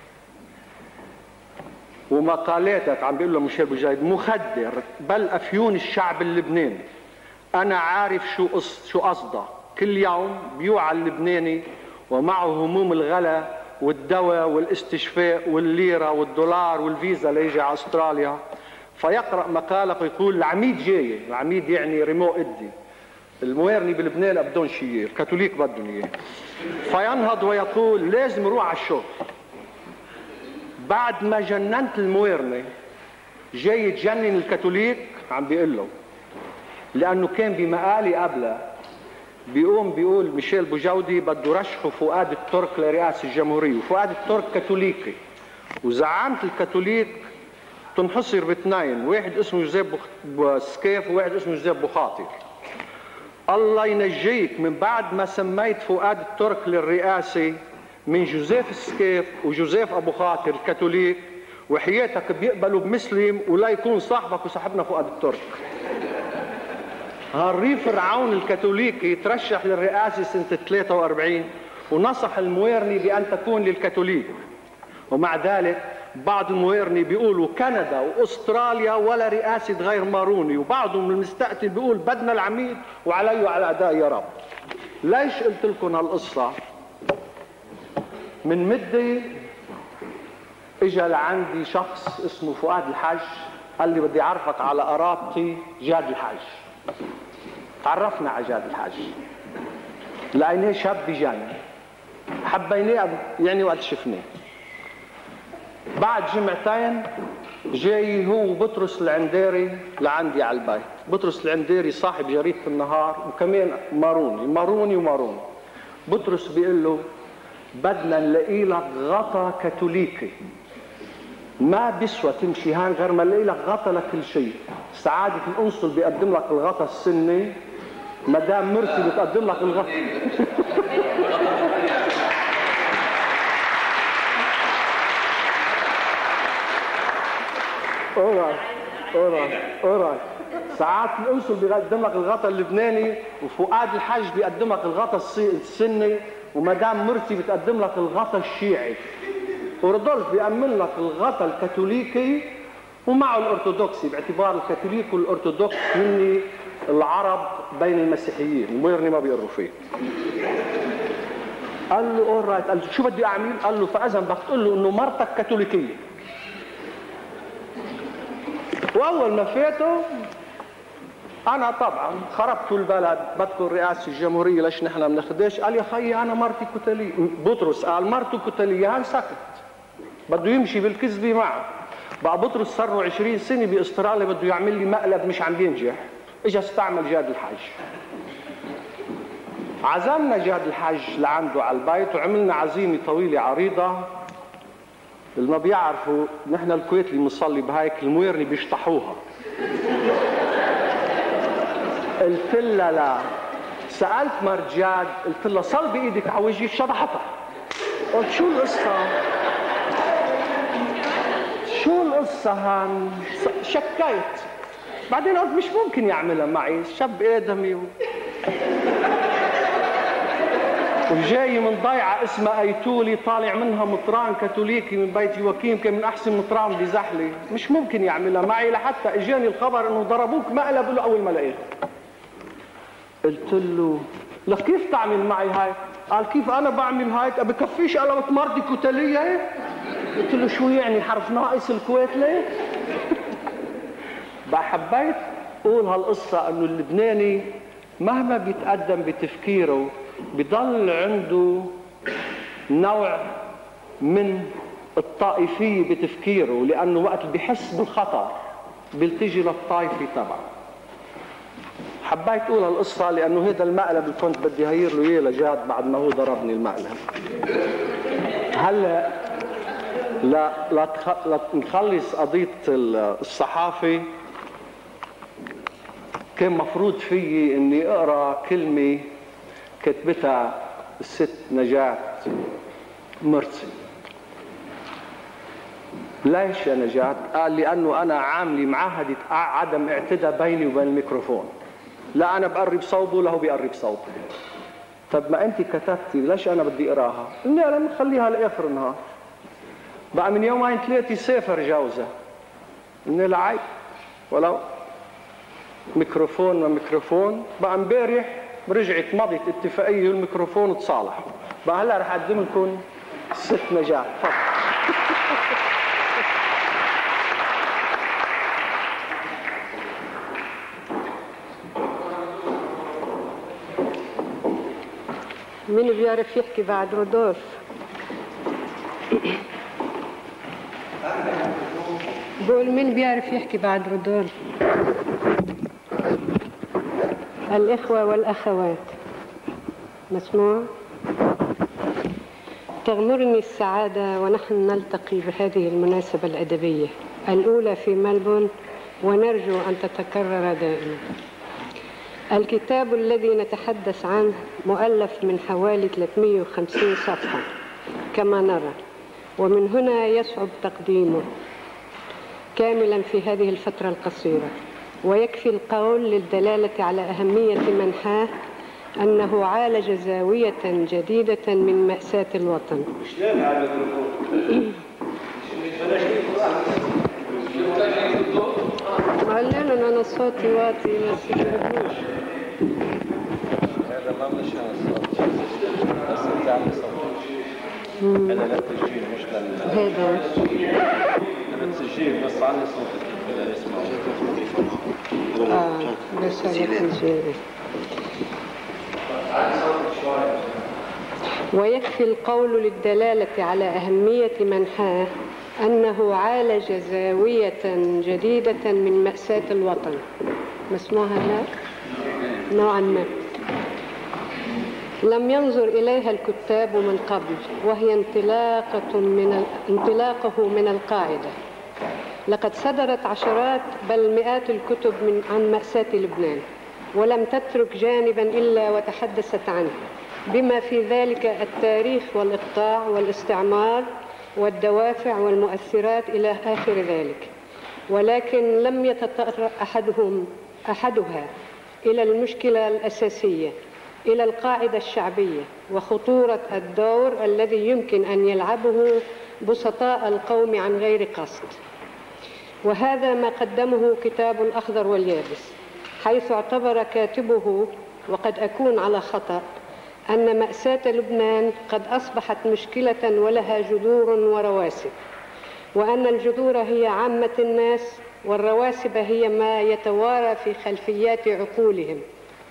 ومقالاتك عم بيقول له ميشيل أبو جودي مخدر بل أفيون الشعب اللبناني. أنا عارف شو قصده. كل يوم بيوعى اللبناني ومعه هموم الغلا والدواء والاستشفاء والليرة والدولار والفيزا ليجي على أستراليا، فيقرأ مقالك ويقول العميد جاي. العميد يعني ريمو إدي، الموارني بلبنان بدون شيء، الكاثوليك بدهم إياه. فينهض ويقول لازم روح على الشغل. بعد ما جننت الموارني جاي تجنن الكاثوليك، عم بيقول له لأنه كان بمقالي قبله بيقول ميشيل أبو جودي بده رشحه فؤاد الترك لرئاسة الجمهورية، وفؤاد الترك كاثوليكي وزعامة الكاثوليك تنحصر باثنين، واحد اسمه جوزيف سكيف وواحد اسمه جوزيف بخاطر. الله ينجيك من بعد ما سميت فؤاد الترك للرئاسة من جوزيف سكيف وجوزيف أبو خاطر الكاثوليك، وحياتك بيقبلوا بمسلم ولا يكون صاحبك وصاحبنا فؤاد الترك. هاري فرعون الكاثوليكي ترشح للرئاسة سنة 43 ونصح الموارني بأن تكون للكاثوليك، ومع ذلك بعض الموارني بيقولوا كندا وأستراليا ولا رئاسة غير ماروني، وبعضهم المستقتل بيقول بدنا العميد وعلي وعلى أداء يا رب. ليش قلت لكم هالقصة؟ من مدة اجى لعندي شخص اسمه فؤاد الحج، قال لي بدي اعرفك على قرابتي جاد الحج. تعرفنا على جاد الحج، لقيناه شاب بجنن، حبيناه يعني وقت شفناه. بعد جمعتين جاي هو وبطرس العنديري لعندي على البيت. بطرس العنديري صاحب جريدة النهار وكمان ماروني. بطرس بيقول له بدنا نلاقي لك غطا كاثوليكي. ما بيسوى تمشي هان غير ما نلاقي لك غطا لكل شيء. سعادة القنصل بيقدم لك الغطا السني، مدام مرسي بتقدم لك الغطا اورايت. ساعات القنصل بيقدم لك الغطا اللبناني، وفؤاد الحاج بيقدم لك الغطا السني، ومدام مرسي بتقدم لك الغطا الشيعي، ورودولف بيأمن لك الغطا الكاثوليكي ومعه الارثوذكسي، باعتبار الكاثوليك والارثوذكس هن العرب بين المسيحيين، الميرني ما بيقروا فيه. قال له اورايت، قال له شو بدي اعمل؟ قال له فاذا بدك تقول له انه مرتك كاثوليكيه. واول ما فاته انا طبعا خربت البلد، بذكر رئاسه الجمهوريه ليش نحن ما بناخذش؟ قال يا خيي انا مرتي كتليه. بطرس قال مرته كتليه، هاي سكت، بده يمشي بالكذبه معه. بقى بطرس صار له 20 سنه باستراليا بده يعمل لي مقلب مش عم بينجح، اجى استعمل جاد الحاج. عزمنا جاد الحاج لعنده على البيت وعملنا عزيمه طويله عريضه. اللي ما بيعرفوا نحن الكويت اللي بنصلي بهيك المويرني بيشطحوها. قلت لها لا، سالت مرت جاد قلت لها صل بايدك على وجهي، شطحتها. قلت شو القصه؟ شو القصه هان؟ شكيت. بعدين قلت مش ممكن يعملها معي، شاب ادمي وجاي من ضيعه اسمها ايتولي، طالع منها مطران كاثوليكي من بيت يواكيم، كان من احسن مطران بزحلي، مش ممكن يعملها معي، لحتى اجاني الخبر انه ضربوك مقلب له اول ما لقيته. قلت له لك كيف تعمل معي هاي؟ قال كيف انا بعمل هاي؟ بكفيش قلبت مرتي كتليه؟ قلت له شو يعني حرف ناقص الكويت ليه؟ بقى حبيت اقول هالقصه انه اللبناني مهما بيتقدم بتفكيره بضل عنده نوع من الطائفيه بتفكيره، لانه وقت اللي بيحس بالخطر بيلتجي للطائفه تبعه. حبيت اقول هالقصه لانه هذا المقلب اللي كنت بدي هير له اياه لجاد بعد ما هو ضربني المقلب. هلا لا نخلص قضيه الصحافه، كان مفروض فيي اني اقرا كلمه كتبتها الست نجاة مرسي. ليش يا نجاة؟ قال لأنه أنا عاملي معاهدة عدم اعتداء بيني وبين الميكروفون، لا أنا بقرب صوبه ولا هو بيقرب صوبه. طب ما أنت كتبتي، ليش أنا بدي أقراها؟ قلنا لا نخليها لآخر النهار. بقى من يومين ثلاثة سافر جوزها، قلنا لا عيب، ولو ميكروفون ما ميكروفون. بقى امبارح رجعت مضت اتفاقيه والميكروفون تصالح. بقى هلا رح اقدم لكم الست نجاة. تفضل. مين بيعرف يحكي بعد رودولف؟ بقول مين بيعرف يحكي بعد رودولف؟ الإخوة والأخوات، مسموع؟ تغمرني السعادة ونحن نلتقي بهذه المناسبة الأدبية الأولى في ملبورن، ونرجو أن تتكرر دائما. الكتاب الذي نتحدث عنه مؤلف من حوالي 350 صفحة كما نرى، ومن هنا يصعب تقديمه كاملا في هذه الفترة القصيرة، ويكفي القول للدلالة على أهمية منحاه أنه عالج زاوية جديدة من مأساة الوطن. معلنا أنا صوتي واطي ما تشربوش. هذا ما مش الصوت، بس انت عم صوت. هذا للتسجيل مش هذا للتسجيل بس على صوتك كده اسمع. بس على التسجيل. ويكفي القول للدلالة على أهمية منحاه أنه عالج زاوية جديدة من مأساة الوطن. مسموعها هناك نوعا ما لم ينظر إليها الكتاب من قبل، وهي انطلاقه من القاعدة لقد صدرت عشرات بل مئات الكتب عن مأساة لبنان، ولم تترك جانبا إلا وتحدثت عنه، بما في ذلك التاريخ والإقطاع والاستعمار والدوافع والمؤثرات إلى آخر ذلك. ولكن لم يتطرق أحدها إلى المشكلة الأساسية، إلى القاعدة الشعبية وخطورة الدور الذي يمكن أن يلعبه بسطاء القوم عن غير قصد. وهذا ما قدمه كتاب الأخضر واليابس، حيث اعتبر كاتبه، وقد أكون على خطأ، أن مأساة لبنان قد أصبحت مشكلة ولها جذور ورواسب، وأن الجذور هي عامة الناس والرواسب هي ما يتوارى في خلفيات عقولهم.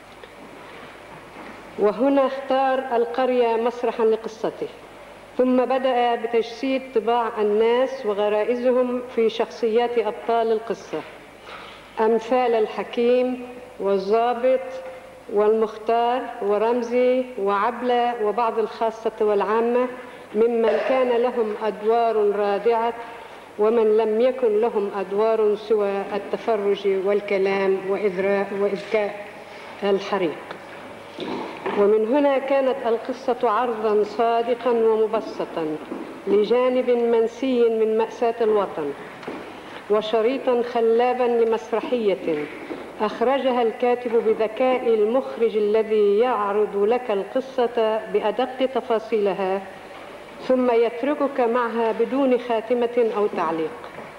وهنا اختار القرية مسرحا لقصته، ثم بدأ بتجسيد طباع الناس وغرائزهم في شخصيات أبطال القصة، أمثال الحكيم والضابط والمختار ورمزي وعبلة وبعض الخاصة والعامة، ممن كان لهم أدوار رادعة ومن لم يكن لهم أدوار سوى التفرج والكلام وإذكاء الحريق. ومن هنا كانت القصة عرضا صادقا ومبسطا لجانب منسي من مأساة الوطن، وشريطا خلابا لمسرحية أخرجها الكاتب بذكاء المخرج الذي يعرض لك القصة بأدق تفاصيلها ثم يتركك معها بدون خاتمة أو تعليق.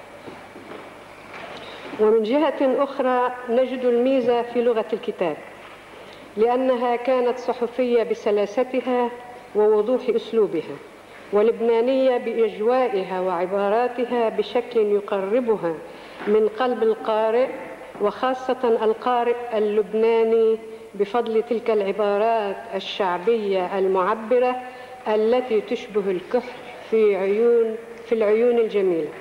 ومن جهة أخرى نجد الميزة في لغة الكتاب، لأنها كانت صحفية بسلاستها ووضوح أسلوبها، ولبنانية بإجوائها وعباراتها بشكل يقربها من قلب القارئ، وخاصة القارئ اللبناني، بفضل تلك العبارات الشعبية المعبرة التي تشبه الكحل في العيون الجميلة.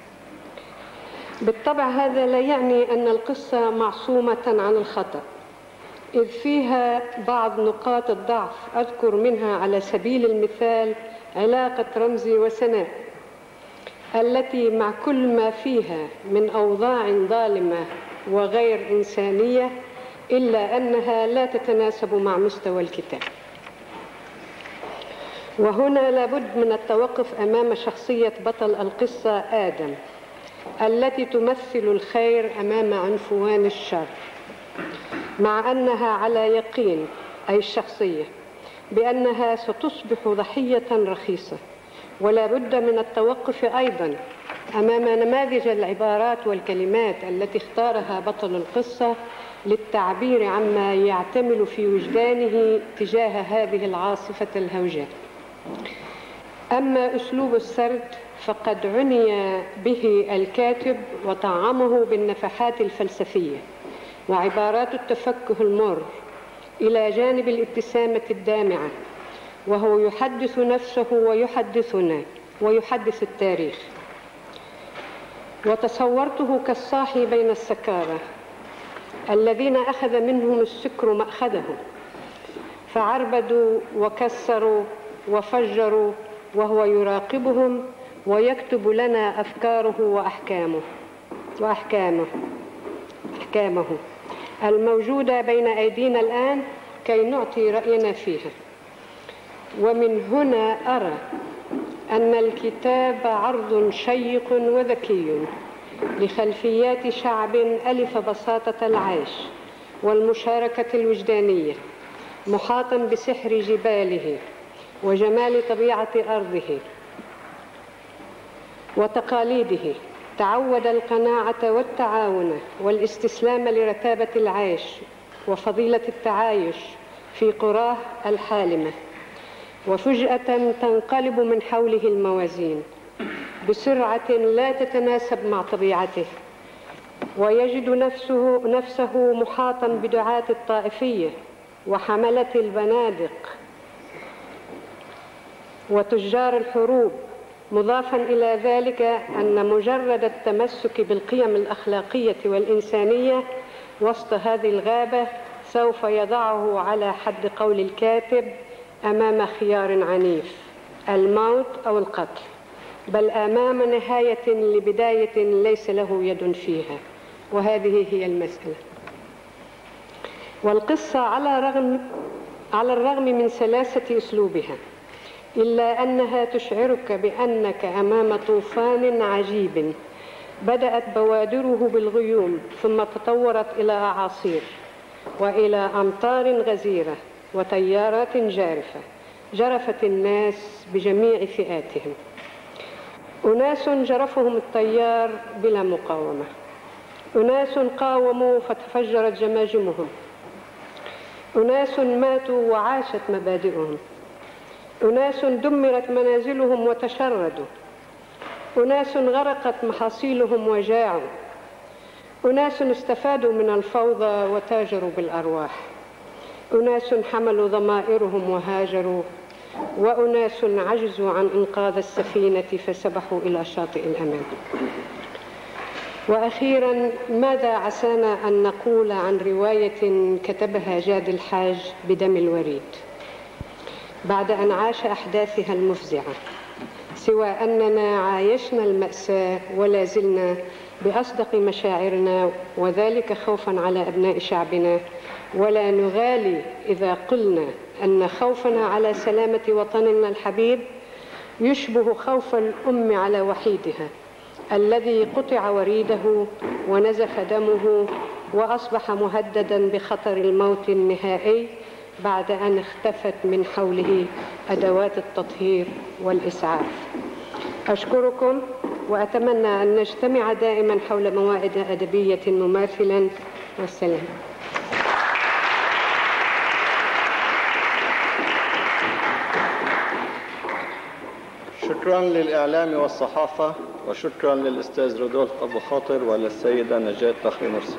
بالطبع هذا لا يعني أن القصة معصومة عن الخطأ، إذ فيها بعض نقاط الضعف، أذكر منها على سبيل المثال علاقة رمزي وسناء التي مع كل ما فيها من أوضاع ظالمة وغير إنسانية إلا أنها لا تتناسب مع مستوى الكتاب. وهنا لابد من التوقف أمام شخصية بطل القصة آدم التي تمثل الخير أمام عنفوان الشر، مع أنها على يقين، أي الشخصية، بأنها ستصبح ضحية رخيصة. ولا بد من التوقف أيضا أمام نماذج العبارات والكلمات التي اختارها بطل القصة للتعبير عما يعتمل في وجدانه تجاه هذه العاصفة الهوجاء. أما أسلوب السرد فقد عني به الكاتب وطعمه بالنفحات الفلسفية وعبارات التفكه المر إلى جانب الابتسامة الدامعة، وهو يحدث نفسه ويحدثنا ويحدث التاريخ. وتصورته كالصاحي بين السكارى الذين أخذ منهم السكر مأخذهم، فعربدوا وكسروا وفجروا وهو يراقبهم ويكتب لنا أفكاره وأحكامه الموجودة بين أيدينا الآن كي نعطي رأينا فيها. ومن هنا أرى أن الكتاب عرض شيق وذكي لخلفيات شعب ألف بساطة العيش والمشاركة الوجدانية، محاطا بسحر جباله وجمال طبيعة أرضه وتقاليده. تعود القناعة والتعاون والاستسلام لرتابة العيش وفضيلة التعايش في قراه الحالمة، وفجأة تنقلب من حوله الموازين بسرعة لا تتناسب مع طبيعته، ويجد نفسه محاطا بدعاة الطائفية وحملة البنادق وتجار الحروب، مضافا إلى ذلك أن مجرد التمسك بالقيم الأخلاقية والإنسانية وسط هذه الغابة سوف يضعه على حد قول الكاتب أمام خيار عنيف: الموت أو القتل. بل أمام نهاية لبداية ليس له يد فيها، وهذه هي المسألة. والقصة على الرغم من سلاسة أسلوبها إلا أنها تشعرك بأنك أمام طوفان عجيب بدأت بوادره بالغيوم ثم تطورت إلى أعاصير وإلى أمطار غزيرة وتيارات جارفة جرفت الناس بجميع فئاتهم. أناس جرفهم التيار بلا مقاومة، أناس قاوموا فتفجرت جماجمهم، أناس ماتوا وعاشت مبادئهم، أناس دمرت منازلهم وتشردوا، أناس غرقت محاصيلهم وجاعوا، أناس استفادوا من الفوضى وتاجروا بالأرواح، أناس حملوا ضمائرهم وهاجروا، وأناس عجزوا عن إنقاذ السفينة فسبحوا إلى شاطئ الأمان. وأخيرا، ماذا عسانا أن نقول عن رواية كتبها جاد الحاج بدم الوريد بعد أن عاش أحداثها المفزعة، سوى أننا عايشنا المأساة ولا زلنا بأصدق مشاعرنا، وذلك خوفا على أبناء شعبنا، ولا نغالي إذا قلنا أن خوفنا على سلامة وطننا الحبيب يشبه خوف الأم على وحيدها الذي قطع وريده ونزف دمه وأصبح مهددا بخطر الموت النهائي بعد أن اختفت من حوله أدوات التطهير والإسعاف. أشكركم وأتمنى أن نجتمع دائما حول موائد أدبية مماثلا، والسلام. شكرا للإعلام والصحافة، وشكرا للأستاذ رودولف أبو خاطر وللسيدة نجاة فخري مرسي.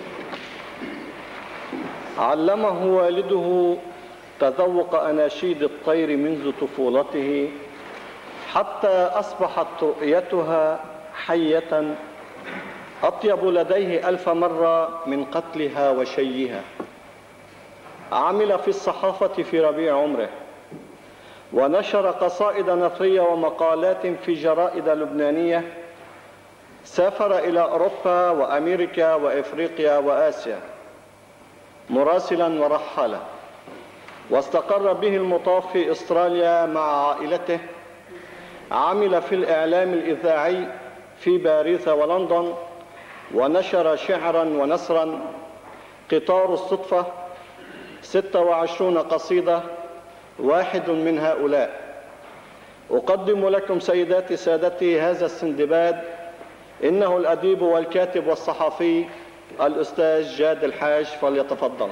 علمه والده تذوق أناشيد الطير منذ طفولته حتى أصبحت رؤيتها حية أطيب لديه 1000 مرة من قتلها وشيها. عمل في الصحافة في ربيع عمره، ونشر قصائد نثرية ومقالات في جرائد لبنانية. سافر إلى أوروبا وأمريكا وإفريقيا وآسيا مراسلا ورحالا، واستقر به المطاف في أستراليا مع عائلته. عمل في الإعلام الإذاعي في باريس ولندن، ونشر شعرا ونثرا: قطار الصدفة، 26 قصيدة، واحد من هؤلاء. أقدم لكم سيداتي سادتي هذا السندباد، إنه الأديب والكاتب والصحفي الأستاذ جاد الحاج، فليتفضل.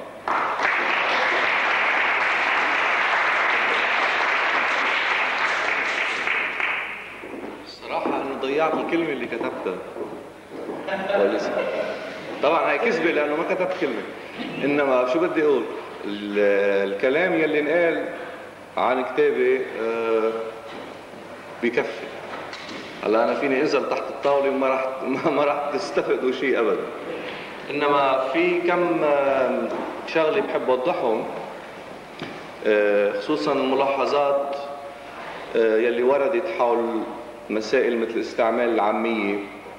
الصراحة أنه ضيعت الكلمة اللي كتبتها. طبعا هي كذبة لأنه ما كتبت كلمة، إنما شو بدي أقول، الكلام يلي انقال عن كتابي بكفي. هلا أنا فيني أنزل تحت الطاولة وما راح تستفدوا شيء أبدا، إنما في كم شغلة بحب أوضحهم، خصوصا الملاحظات يلي وردت حول مسائل مثل استعمال العامية.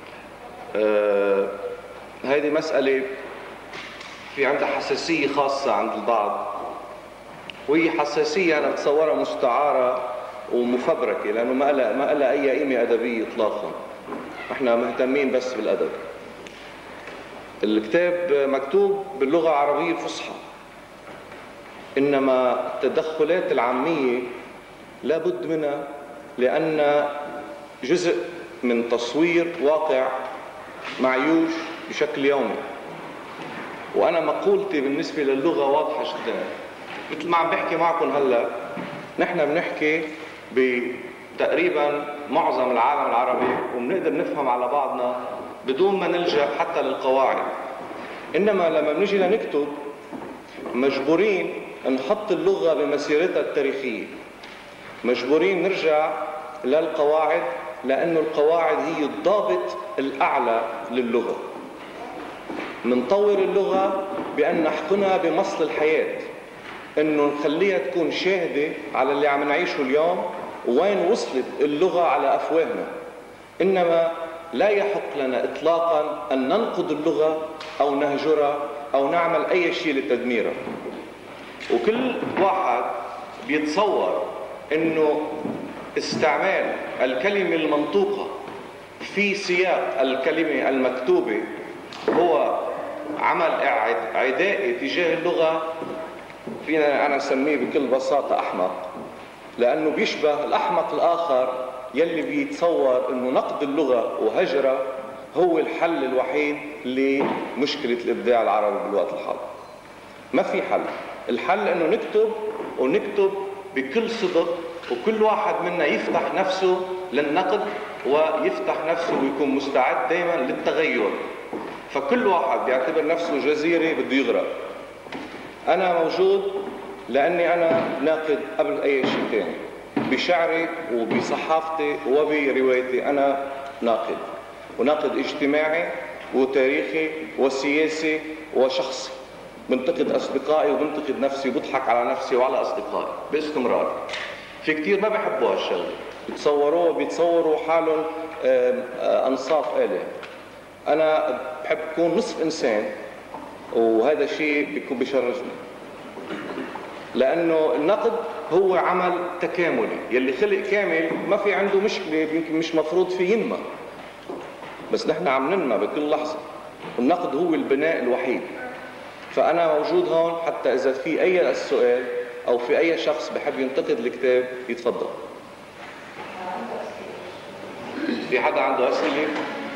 هذه مسألة في عندها حساسية خاصة عند البعض، وهي حساسية أنا بتصورها مستعارة ومفبركة، لأنه ما لها أي قيمة أدبية إطلاقا. إحنا مهتمين بس بالأدب. الكتاب مكتوب باللغة العربية الفصحى، إنما التدخلات العامية لا بد منها، لأن جزء من تصوير واقع معيوش بشكل يومي. وأنا مقولتي بالنسبة للغة واضحة جدا، مثل ما عم بحكي معكم هلا، نحن بنحكي بتقريبا معظم العالم العربي وبنقدر نفهم على بعضنا بدون ما نلجأ حتى للقواعد. إنما لما بنجي لنكتب مجبورين نحط اللغة بمسيرتها التاريخية، مجبورين نرجع للقواعد، لأنه القواعد هي الضابط الأعلى للغة. منطور اللغة بأن نحقنها بمصل الحياة، إنه نخليها تكون شاهدة على اللي عم نعيشه اليوم ووين وصلت اللغة على أفواهنا. إنما لا يحق لنا إطلاقا أن ننقض اللغة أو نهجرها أو نعمل أي شيء لتدميرها. وكل واحد بيتصور إنه استعمال الكلمة المنطوقة في سياق الكلمة المكتوبة هو عمل عدائي تجاه اللغة، فينا أنا أسميه بكل بساطة أحمق، لأنه بيشبه الأحمق الآخر يلي بيتصور أنه نقد اللغة وهجرها هو الحل الوحيد لمشكلة الإبداع العربي بالوقت الحاضر. ما في حل. الحل أنه نكتب ونكتب بكل صدق، وكل واحد منا يفتح نفسه للنقد ويفتح نفسه ويكون مستعد دائما للتغير. فكل واحد بيعتبر نفسه جزيرة بده يغرق. أنا موجود لأني أنا ناقد قبل أي شيء ثاني. بشعري وبصحافتي وبروايتي أنا ناقد، وناقد اجتماعي وتاريخي وسياسي وشخصي. بنتقد أصدقائي وبنتقد نفسي وبضحك على نفسي وعلى أصدقائي باستمرار. في كتير ما بيحبوا هالشغله، بيتصوروا حالهم أنصاف آلهة. أنا بحب أكون نصف إنسان، وهذا الشيء بيكون بيشرفني، لأنه النقد هو عمل تكاملي. يلي خلق كامل ما في عنده مشكلة، يمكن مش مفروض فيه ينمى، بس نحن عم ننمى بكل لحظة. النقد هو البناء الوحيد. فأنا موجود هون حتى إذا في أي سؤال أو في أي شخص بحب ينتقد الكتاب يتفضل. في حدا عنده أسئلة؟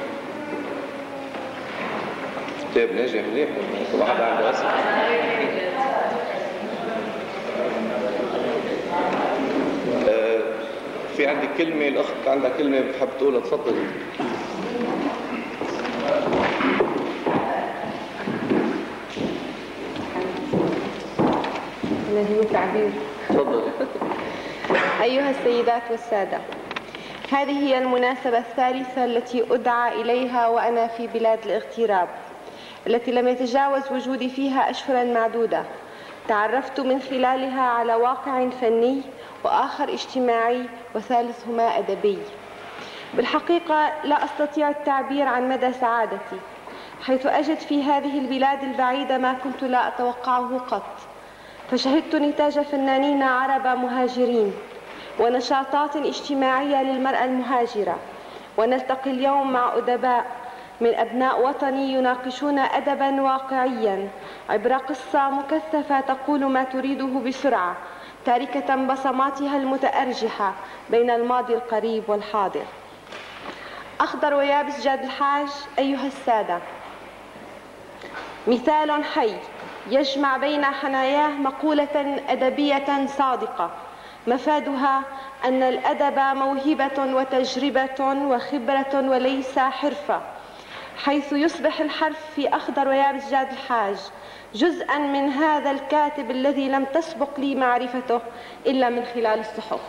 كتاب ناجح مليح، كل حدا عنده أسئلة. في عندي كلمة، الأخت عندها كلمة بتحب تقولها، تفضل. هي تعبير. تفضل. أيها السيدات والسادة، هذه هي المناسبة الثالثة التي أدعى إليها وأنا في بلاد الاغتراب، التي لم يتجاوز وجودي فيها أشهرا معدودة. تعرفت من خلالها على واقع فني وآخر اجتماعي وثالثهما أدبي. بالحقيقة لا أستطيع التعبير عن مدى سعادتي، حيث أجد في هذه البلاد البعيدة ما كنت لا أتوقعه قط. فشهدت نتاج فنانين عرب مهاجرين ونشاطات اجتماعية للمرأة المهاجرة، ونلتقي اليوم مع أدباء من أبناء وطني يناقشون أدبا واقعيا عبر قصة مكثفة تقول ما تريده بسرعة، تاركة بصماتها المتأرجحة بين الماضي القريب والحاضر. أخضر ويابس جاد الحاج أيها السادة مثال حي يجمع بين حناياه مقولة أدبية صادقة مفادها أن الأدب موهبة وتجربة وخبرة وليس حرفة، حيث يصبح الحرف في أخضر ويابس جاد الحاج جزءا من هذا الكاتب الذي لم تسبق لي معرفته إلا من خلال الصحف.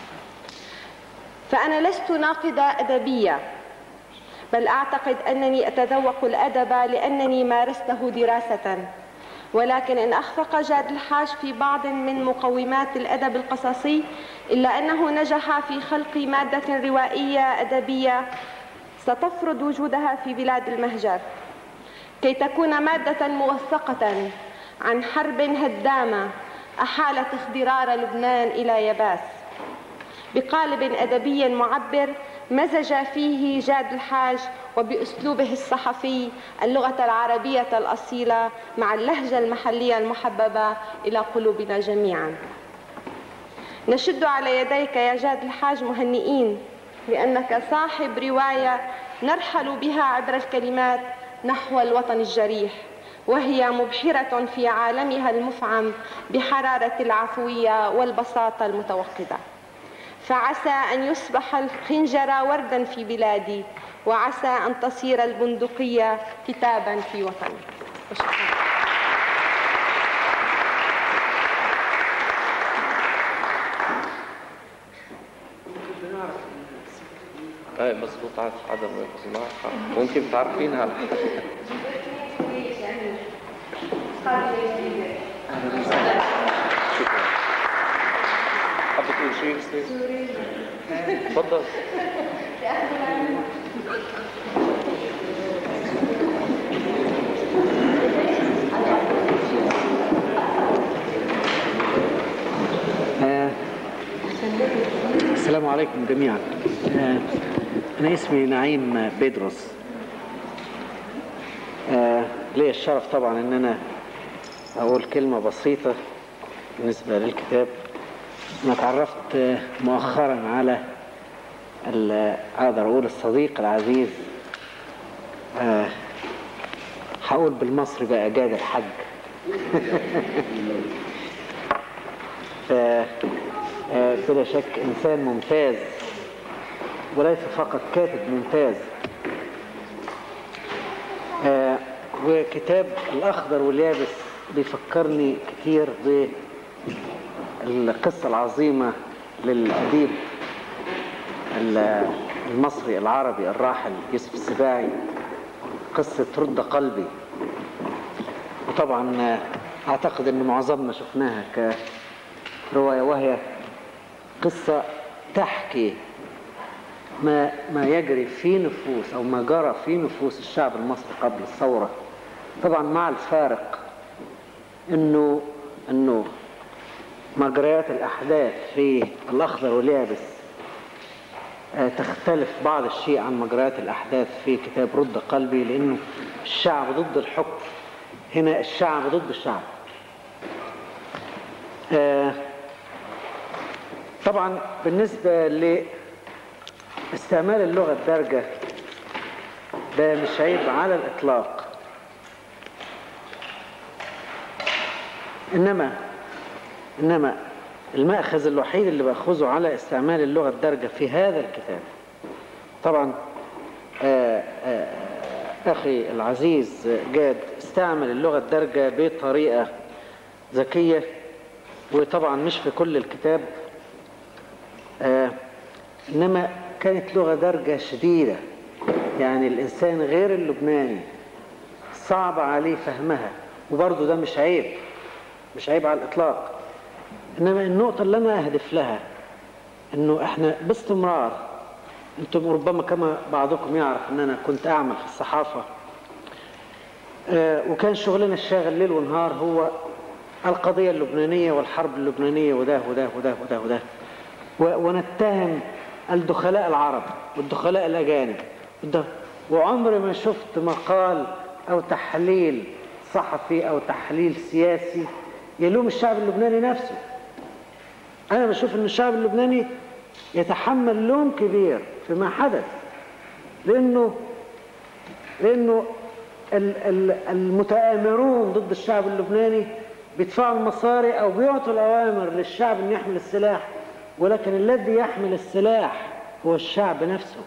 فأنا لست ناقدة أدبية، بل أعتقد أنني أتذوق الأدب لأنني مارسته دراسة، ولكن إن أخفق جاد الحاج في بعض من مقومات الأدب القصصي إلا أنه نجح في خلق مادة روائية أدبية ستفرض وجودها في بلاد المهجر، كي تكون مادة موثقة عن حرب هدامة أحالت اخضرار لبنان إلى يباس، بقالب أدبي معبر مزج فيه جاد الحاج وبأسلوبه الصحفي اللغة العربية الأصيلة مع اللهجة المحلية المحببة إلى قلوبنا جميعا. نشد على يديك يا جاد الحاج مهنئين لأنك صاحب رواية نرحل بها عبر الكلمات نحو الوطن الجريح، وهي مبحرة في عالمها المفعم بحرارة العفوية والبساطة المتوقدة. فعسى أن يصبح الخنجر وردا في بلادي، وعسى أن تصير البندقية كتابا في وطني. اي مظبوط، عارف حدا ممكن تعرفينها. شكرا. تقول شيء تفضل. السلام عليكم جميعا. أنا اسمي نعيم بيدروس. لي الشرف طبعا أن أنا أقول كلمة بسيطة بالنسبة للكتاب. أنا تعرفت مؤخرا على أقدر أقول الصديق العزيز، هقول بالمصري بقى جاد الحج. بلا شك إنسان ممتاز، وليس فقط كاتب ممتاز. وكتاب الأخضر واليابس بيفكرني كتير بالقصة العظيمة للأديب المصري العربي الراحل يوسف السباعي، قصة رد قلبي. وطبعا أعتقد أن معظمنا شفناها كرواية، وهي قصة تحكي ما يجري في نفوس أو ما جرى في نفوس الشعب المصري قبل الثورة، طبعا مع الفارق إنه مجريات الأحداث في الأخضر واليابس تختلف بعض الشيء عن مجريات الأحداث في كتاب رد قلبي، لأنه الشعب ضد الحكم، هنا الشعب ضد الشعب. طبعا بالنسبة لاستعمال اللغة الدارجة ده مش عيب على الإطلاق، إنما المأخذ الوحيد اللي بأخذه على استعمال اللغة الدارجة في هذا الكتاب، طبعا أخي العزيز جاد استعمل اللغة الدارجة بطريقة ذكية، وطبعا مش في كل الكتاب، إنما كانت لغة دارجة شديدة، يعني الإنسان غير اللبناني صعب عليه فهمها، وبرضه ده مش عيب على الإطلاق. إنما النقطة اللي أنا أهدف لها إنه إحنا باستمرار، أنتم ربما كما بعضكم يعرف إن أنا كنت أعمل في الصحافة، وكان شغلنا الشاغل ليل ونهار هو القضية اللبنانية والحرب اللبنانية وده وده وده وده وده، ونتهم الدخلاء العرب والدخلاء الأجانب، وعمري ما شفت مقال أو تحليل صحفي أو تحليل سياسي يلوم الشعب اللبناني نفسه. أنا بشوف أن الشعب اللبناني يتحمل لوم كبير فيما حدث، لأنه المتآمرون ضد الشعب اللبناني بيدفعوا المصاري أو بيعطوا الأوامر للشعب أن يحمل السلاح، ولكن الذي يحمل السلاح هو الشعب نفسه.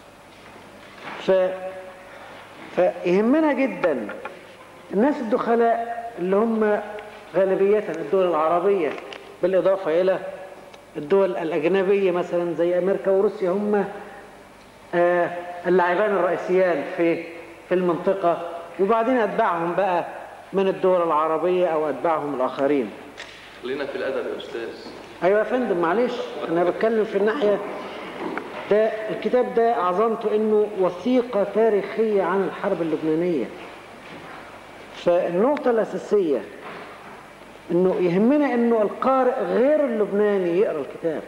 فيهمنا جدا الناس الدخلاء اللي هم غالبية الدول العربية بالإضافة إلى الدول الأجنبية مثلا زي أمريكا وروسيا، هم اللاعبان الرئيسيان في المنطقة، وبعدين أتباعهم بقى من الدول العربية أو أتباعهم الآخرين. خلينا في الأدب يا أستاذ. أيوة يا فندم، معلش أنا بتكلم في الناحية ده. الكتاب ده عظمته إنه وثيقة تاريخية عن الحرب اللبنانية. فالنقطة الأساسية إنه يهمنا إنه القارئ غير اللبناني يقرأ الكتاب،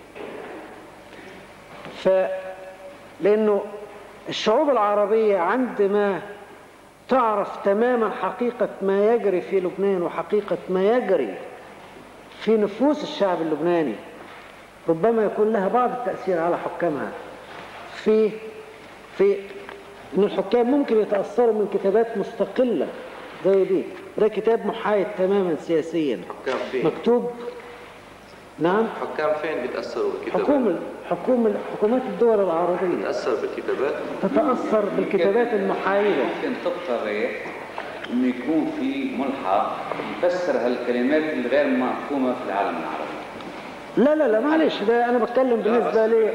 لأنه الشعوب العربية عندما تعرف تماما حقيقة ما يجري في لبنان وحقيقة ما يجري في نفوس الشعب اللبناني، ربما يكون لها بعض التأثير على حكامها، في إن الحكام ممكن يتأثروا من كتابات مستقلة زي دي. ده كتاب محايد تماما سياسيا. حكام فين؟ مكتوب. نعم. حكام فين بيتأثروا بالكتابات؟ حكومات الدول العربية تتأثر بالكتابات؟ تتأثر بالكتابات المحايدة. ممكن تضطر إنه يكون في ملحق يفسر هالكلمات الغير مفهومة في العالم العربي. لا معلش، ده أنا بتكلم بالنسبة لي،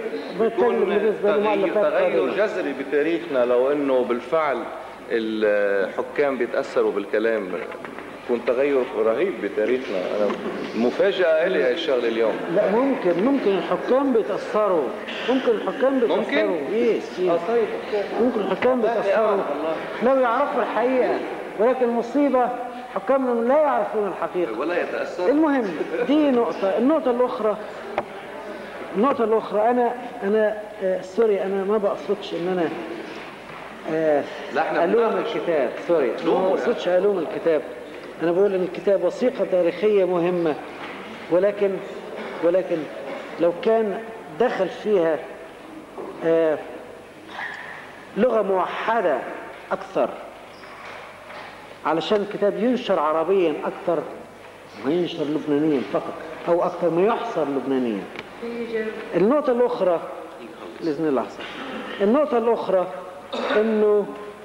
تغير جذري بتاريخنا، لو إنه بالفعل الحكام بيتأثروا بالكلام يكون تغير رهيب بتاريخنا. أنا مفاجأة لي هاي الشغلة اليوم. لا ممكن الحكام بيتأثروا، ممكن ممكن الحكام بيتأثروا لو يعرفوا الحقيقة، ولكن المصيبة حكامنا لا يعرفون الحقيقة ولا يتأثروا. المهم دي نقطة. النقطة الأخرى أنا سوري، أنا ما بقصدش إن أنا ألوم الكتاب، سوري ما بقصدش ألوم الكتاب. أنا بقول إن الكتاب وثيقة تاريخية مهمة، ولكن لو كان دخل فيها لغة موحدة أكثر علشان الكتاب ينشر عربيا أكثر ما ينشر لبنانيا فقط، أو أكثر ما يحصر لبنانيا. النقطة الأخرى بإذن الله أحسن. النقطة الأخرى إنه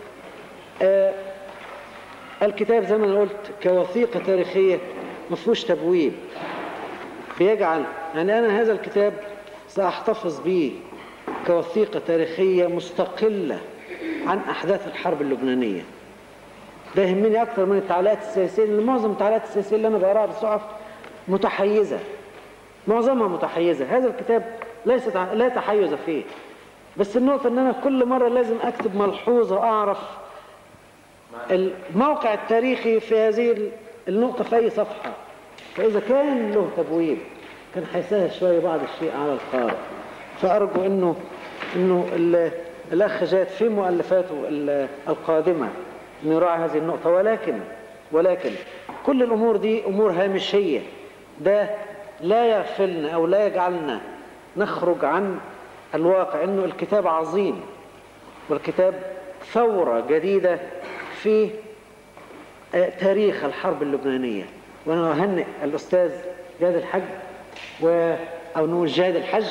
الكتاب زي ما أنا قلت كوثيقة تاريخية ما فيهوش تبويب، بيجعل يعني أنا هذا الكتاب سأحتفظ به كوثيقة تاريخية مستقلة عن أحداث الحرب اللبنانية. ده يهمني أكثر من التعليقات السياسية، لأن معظم التعليقات السياسية اللي أنا بقراها بالصحف متحيزة، معظمها متحيزة. هذا الكتاب لا تحيز فيه، بس النقطة أن أنا كل مرة لازم أكتب ملحوظة أعرف الموقع التاريخي في هذه النقطة في أي صفحة. فإذا كان له تبويب كان هيسهل شوية بعض الشيء على القارئ. فأرجو إنه الأخ جاد في مؤلفاته القادمة إنه يراعي هذه النقطة. ولكن كل الأمور دي أمور هامشية، ده لا يغفلنا أو لا يجعلنا نخرج عن الواقع إنه الكتاب عظيم، والكتاب ثورة جديدة في تاريخ الحرب اللبنانية. وأنا أهنئ الأستاذ جاد الحج أو نقول جاد الحج،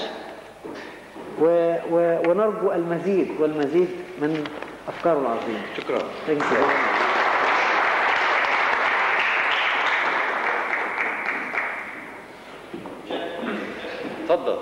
ونرجو المزيد والمزيد من أفكاره العظيمة. شكرا. تفضل.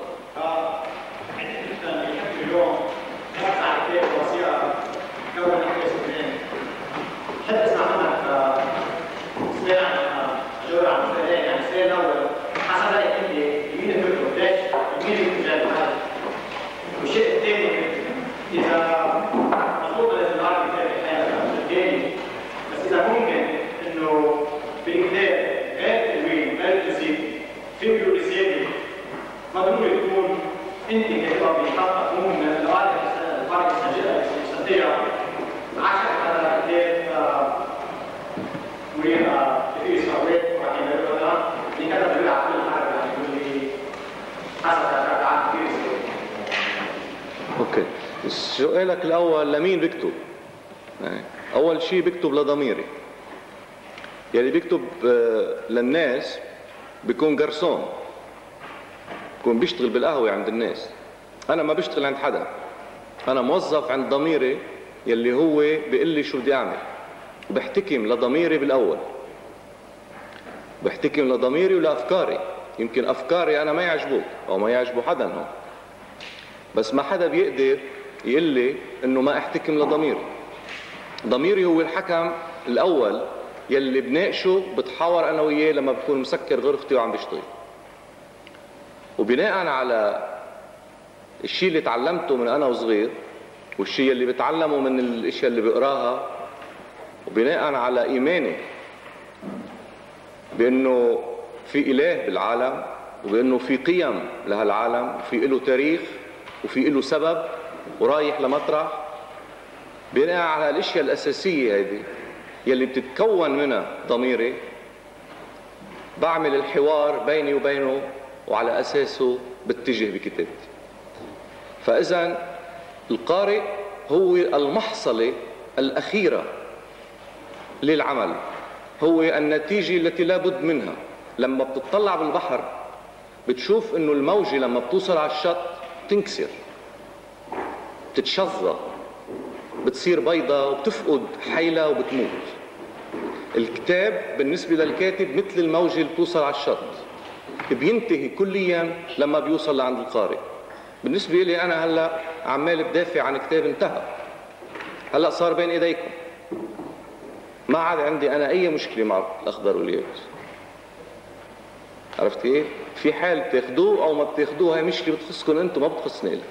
اليوم نرفع كتاب وثيقة كون أحداث لبنان. حتى اسمع منك سمع جورة عن السؤالين، يعني السؤال الأول حسب رأيك أنت مين الفكرة؟ ليش؟ مين اللي جاب هذا؟ والشيء الثاني إذا مضبوط لازم نعرف الكتاب الثاني، بس إذا ممكن إنه بالكتاب غير التلوين غير التزييف في بيقول زيادة ما ضروري تكون انت كتاب بيحقق من الفرق السجله الاقتصاديه 10 كتاب وفي صوت وحين يقولها دي كتاب بيقول على كل حاجه يقول لي حسب عن كثير. اوكي، سؤالك الاول لمين بكتب؟ اول شيء بكتب لضميري. يلي بيكتب للناس بيكون جرسون، بيكون بيشتغل بالقهوة عند الناس. أنا ما بشتغل عند حدا، أنا موظف عند ضميري يلي هو بيقول لي شو بدي أعمل، وبحتكم لضميري بالأول، بحتكم لضميري ولأفكاري. يمكن أفكاري أنا ما يعجبوك أو ما يعجبوا حدا هون، بس ما حدا بيقدر يقول لي إنه ما أحتكم لضميري. ضميري هو الحكم الأول يلي بناقشه بتحاور أنا وياه لما بكون مسكر غرفتي وعم بشتغل. وبناء على الشيء اللي تعلمته من أنا وصغير والشيء اللي بتعلمه من الاشياء اللي بقراها، وبناء على إيماني بأنه في إله بالعالم، وبأنه في قيم لهالعالم، وفي له تاريخ، وفي له سبب، ورايح لمطرح. بناء على الاشياء الأساسية هذه يلي بتتكون منها ضميري، بعمل الحوار بيني وبينه وعلى أساسه بتجه بكتابتي. فإذا القارئ هو المحصلة الأخيرة للعمل، هو النتيجة التي لا بد منها. لما بتطلع بالبحر بتشوف إنه الموجة لما بتوصل على الشط تنكسر، بتتشظى، بتصير بيضة وبتفقد حيلة وبتموت. الكتاب بالنسبة للكاتب مثل الموجة اللي بتوصل على الشط، بينتهي كليا لما بيوصل لعند القارئ. بالنسبة لي أنا هلأ عمال بدافع عن كتاب انتهى، هلأ صار بين إيديكم، ما عاد عندي أنا أي مشكلة مع الأخضر واليابس. عرفت كيف؟ في حال بتاخدوه أو ما بتاخدوه، هاي مشكلة بتخصكم أنتم، ما بتخصني لها.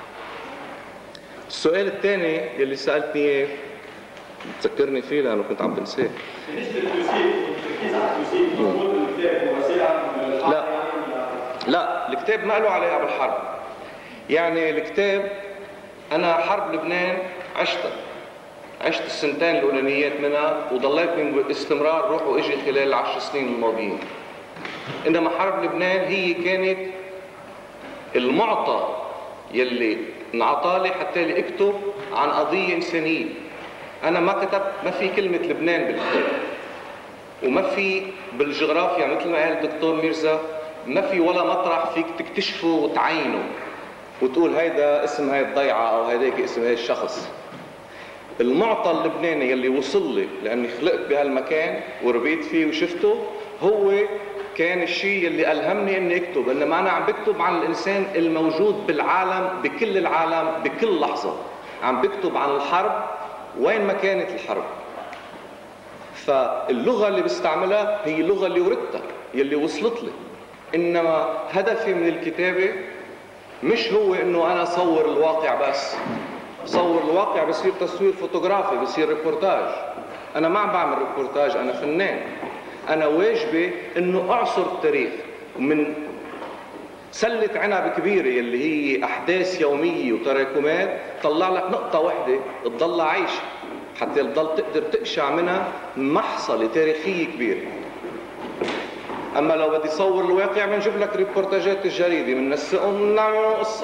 السؤال الثاني يلي سألتني إياه تذكرني فيه لأنه كنت عم بنساه. بالنسبة للتوثيق، التركيز على التوثيق، موجود الكتاب وسيلة؟ لا، الكتاب ما له علاقة بالحرب. يعني الكتاب أنا حرب لبنان عشت السنتين الأولانيات منها، وضليتني باستمرار روح وإجي خلال ال10 سنين الماضيين. إنما حرب لبنان هي كانت المعطى يلي انعطالي حتى لي اكتب عن قضية إنسانية. أنا ما كتبت، ما في كلمة لبنان بالكتاب، وما في بالجغرافيا مثل ما قال الدكتور ميرزا، ما في ولا مطرح فيك تكتشفه وتعينه وتقول هيدا اسم هاي الضيعة أو هيداك اسم هاي الشخص. المعطى اللبناني يلي وصل لي لأني خلقت بهالمكان وربيت فيه وشفته، هو كان الشيء يلي ألهمني إني أكتب. إنما أنا عم بكتب عن الإنسان الموجود بالعالم، بكل العالم، بكل لحظة. عم بكتب عن الحرب وين ما كانت الحرب. فاللغة اللي بستعملها هي اللغة اللي وردتها يلي وصلت لي. إنما هدفي من الكتابة مش هو إنه أنا أصور الواقع بس. صور الواقع بصير تصوير فوتوغرافي، بصير ريبورتاج. أنا ما عم بعمل ريبورتاج، أنا فنان. أنا واجبي إنه أعصر التاريخ من سلة عنب كبيرة اللي هي أحداث يومية وتراكمات، طلع لك نقطة واحدة تضل عايشة حتى تضل تقدر تقشع منها محصلة تاريخية كبيرة. أما لو بدي صور الواقع بنجيب لك ريبورتاجات الجريدة بننسقهم ونعمل قصة.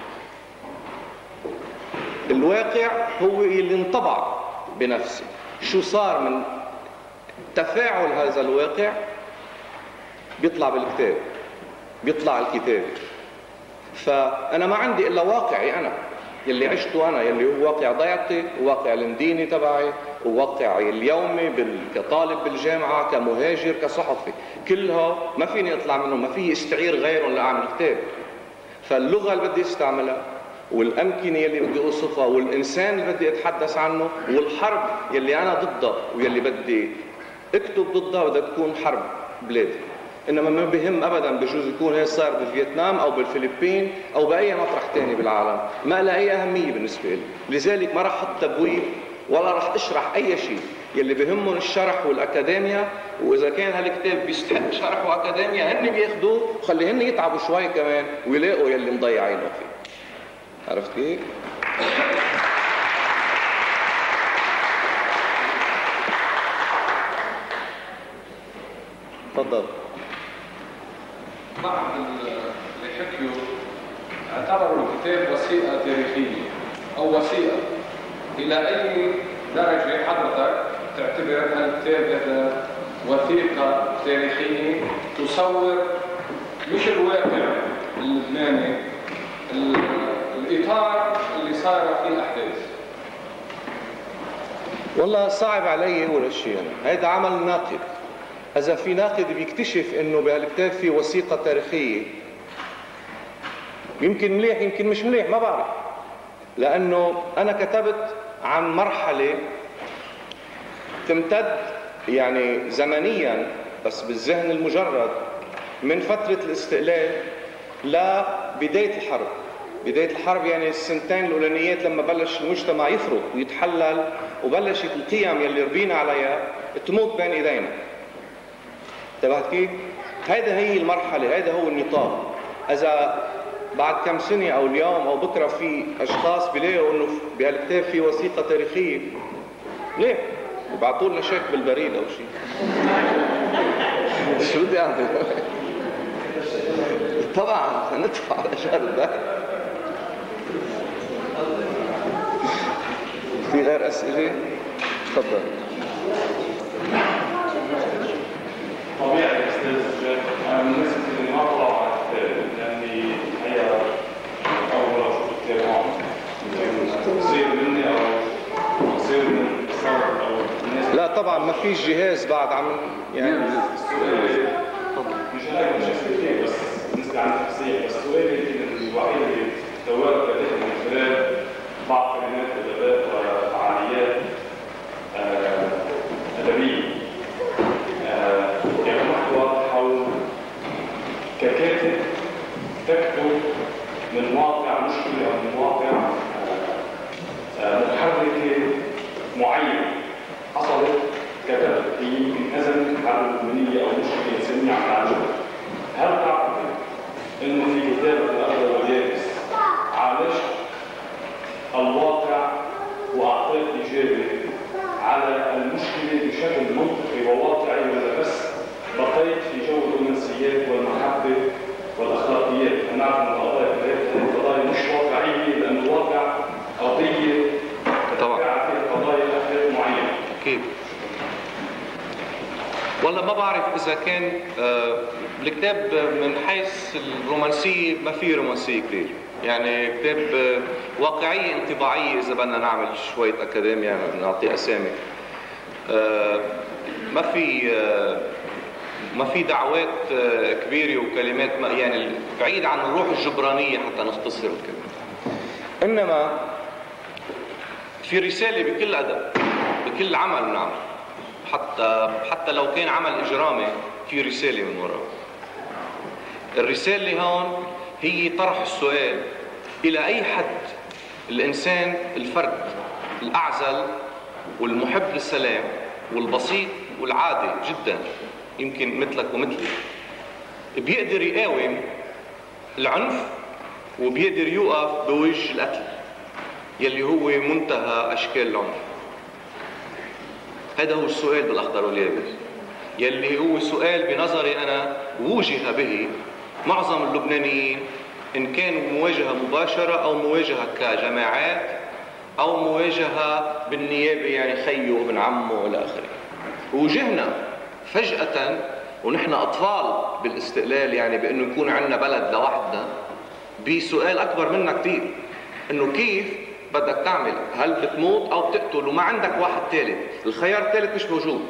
الواقع هو اللي انطبع بنفسه. شو صار من تفاعل هذا الواقع بيطلع بالكتاب، بيطلع الكتاب. فأنا ما عندي إلا واقعي أنا يلي عشته أنا، يلي هو واقع ضيعتي وواقع المدينة تبعي وواقعي اليومي كطالب بالجامعة، كمهاجر، كصحفي. كلها ما فيني أطلع منهم، ما فيني استعير غيرهم لأعمل كتاب. فاللغة اللي بدي استعملها والأمكنة يلي بدي أوصفها والإنسان اللي بدي أتحدث عنه والحرب يلي أنا ضدها ويلي بدي أكتب ضدها بدها تكون حرب بلادي. إنما ما بهم أبداً بجوز يكون هي صار بفيتنام أو بالفلبين أو بأي مطرح تاني بالعالم، ما لها أي أهمية بالنسبة لي. لذلك ما راح أحط تبويب ولا راح أشرح أي شيء. يلي بهمهم الشرح والأكاديميا، وإذا كان هالكتاب بيستحق شرح وأكاديميا هن بياخدوه وخلي هن يتعبوا شوي كمان ويلاقوا يلي مضيعينه فيه. عرفت كيف؟ تفضل. بعض اللي حكيوا اعتبروا الكتاب وثيقة تاريخية أو وثيقة. إلى أي درجة حضرتك تعتبر أن الكتاب هذا وثيقة تاريخية تصور مش الواقع اللبناني، الإطار اللي صار فيه الأحداث؟ والله صعب علي أول شيء هيدا عمل ناقد. إذا في ناقد بيكتشف إنه بهالكتاب في وثيقة تاريخية، يمكن مليح يمكن مش مليح، ما بعرف. لأنه أنا كتبت عن مرحلة تمتد يعني زمنياً بس بالذهن المجرد من فترة الاستقلال لبداية الحرب. بداية الحرب يعني السنتين الأولانيات لما بلش المجتمع يفرط ويتحلل وبلشت القيم يلي ربينا عليها تموت بين إيدينا. انتبهت كيف؟ هيدا هي المرحلة، هيدا هو النطاق. إذا بعد كم سنة أو اليوم أو بكرة في أشخاص بيلاقوا إنه بهالكتاب في وثيقة تاريخية، ليه؟ يبعثوا لنا شيك بالبريد أو شيء. شو بدي أعمل؟ طبعا ندفع على شهر الباقي. في غير أسئلة؟ تفضل. طبيعي يا أستاذ جاد، أنا من الناس اللي ما طلعوا على الكتاب لأني هي أول مرة أشوف الكتاب معهم. تصير مني أو تصير من الصور أو الناس. لا طبعا ما فيش جهاز بعد عم يعني. مش هلاقي مش كتير بس بالنسبة عن التفسير، بس سؤالي يمكن الوحيد اللي توارد لديه من خلال بعض كلمات وأدوات وفعاليات بعرف إذا كان الكتاب من حيث الرومانسية ما في رومانسية كتير، يعني كتاب واقعية انطباعية إذا بدنا نعمل شوية أكاديميا نعطي أسامي. ما في دعوات كبيرة وكلمات يعني بعيد عن الروح الجبرانية حتى نختصر الكلمة. إنما في رسالة بكل أدب، بكل عمل بنعمل، حتى لو كان عمل إجرامي في رسالة من وراء. الرسالة هون هي طرح السؤال: إلى أي حد الإنسان الفرد الأعزل والمحب للسلام والبسيط والعادي جدا يمكن مثلك ومثلي بيقدر يقاوم العنف وبيقدر يوقف بوجه القتل يلي هو منتهى أشكال العنف؟ هذا هو السؤال بالأخضر واليابس، يلي هو سؤال بنظري أنا وجه به معظم اللبنانيين، إن كان مواجهة مباشرة أو مواجهة كجماعات أو مواجهة بالنيابة، يعني خيه وابن عمه وإلى آخره. وجهنا فجأة ونحن أطفال بالاستقلال، يعني بأنه يكون عندنا بلد لوحدنا، بسؤال أكبر منا كتير، إنه كيف بدك تعمل؟ هل بتموت أو بتقتل وما عندك واحد ثالث؟ الخيار الثالث مش موجود.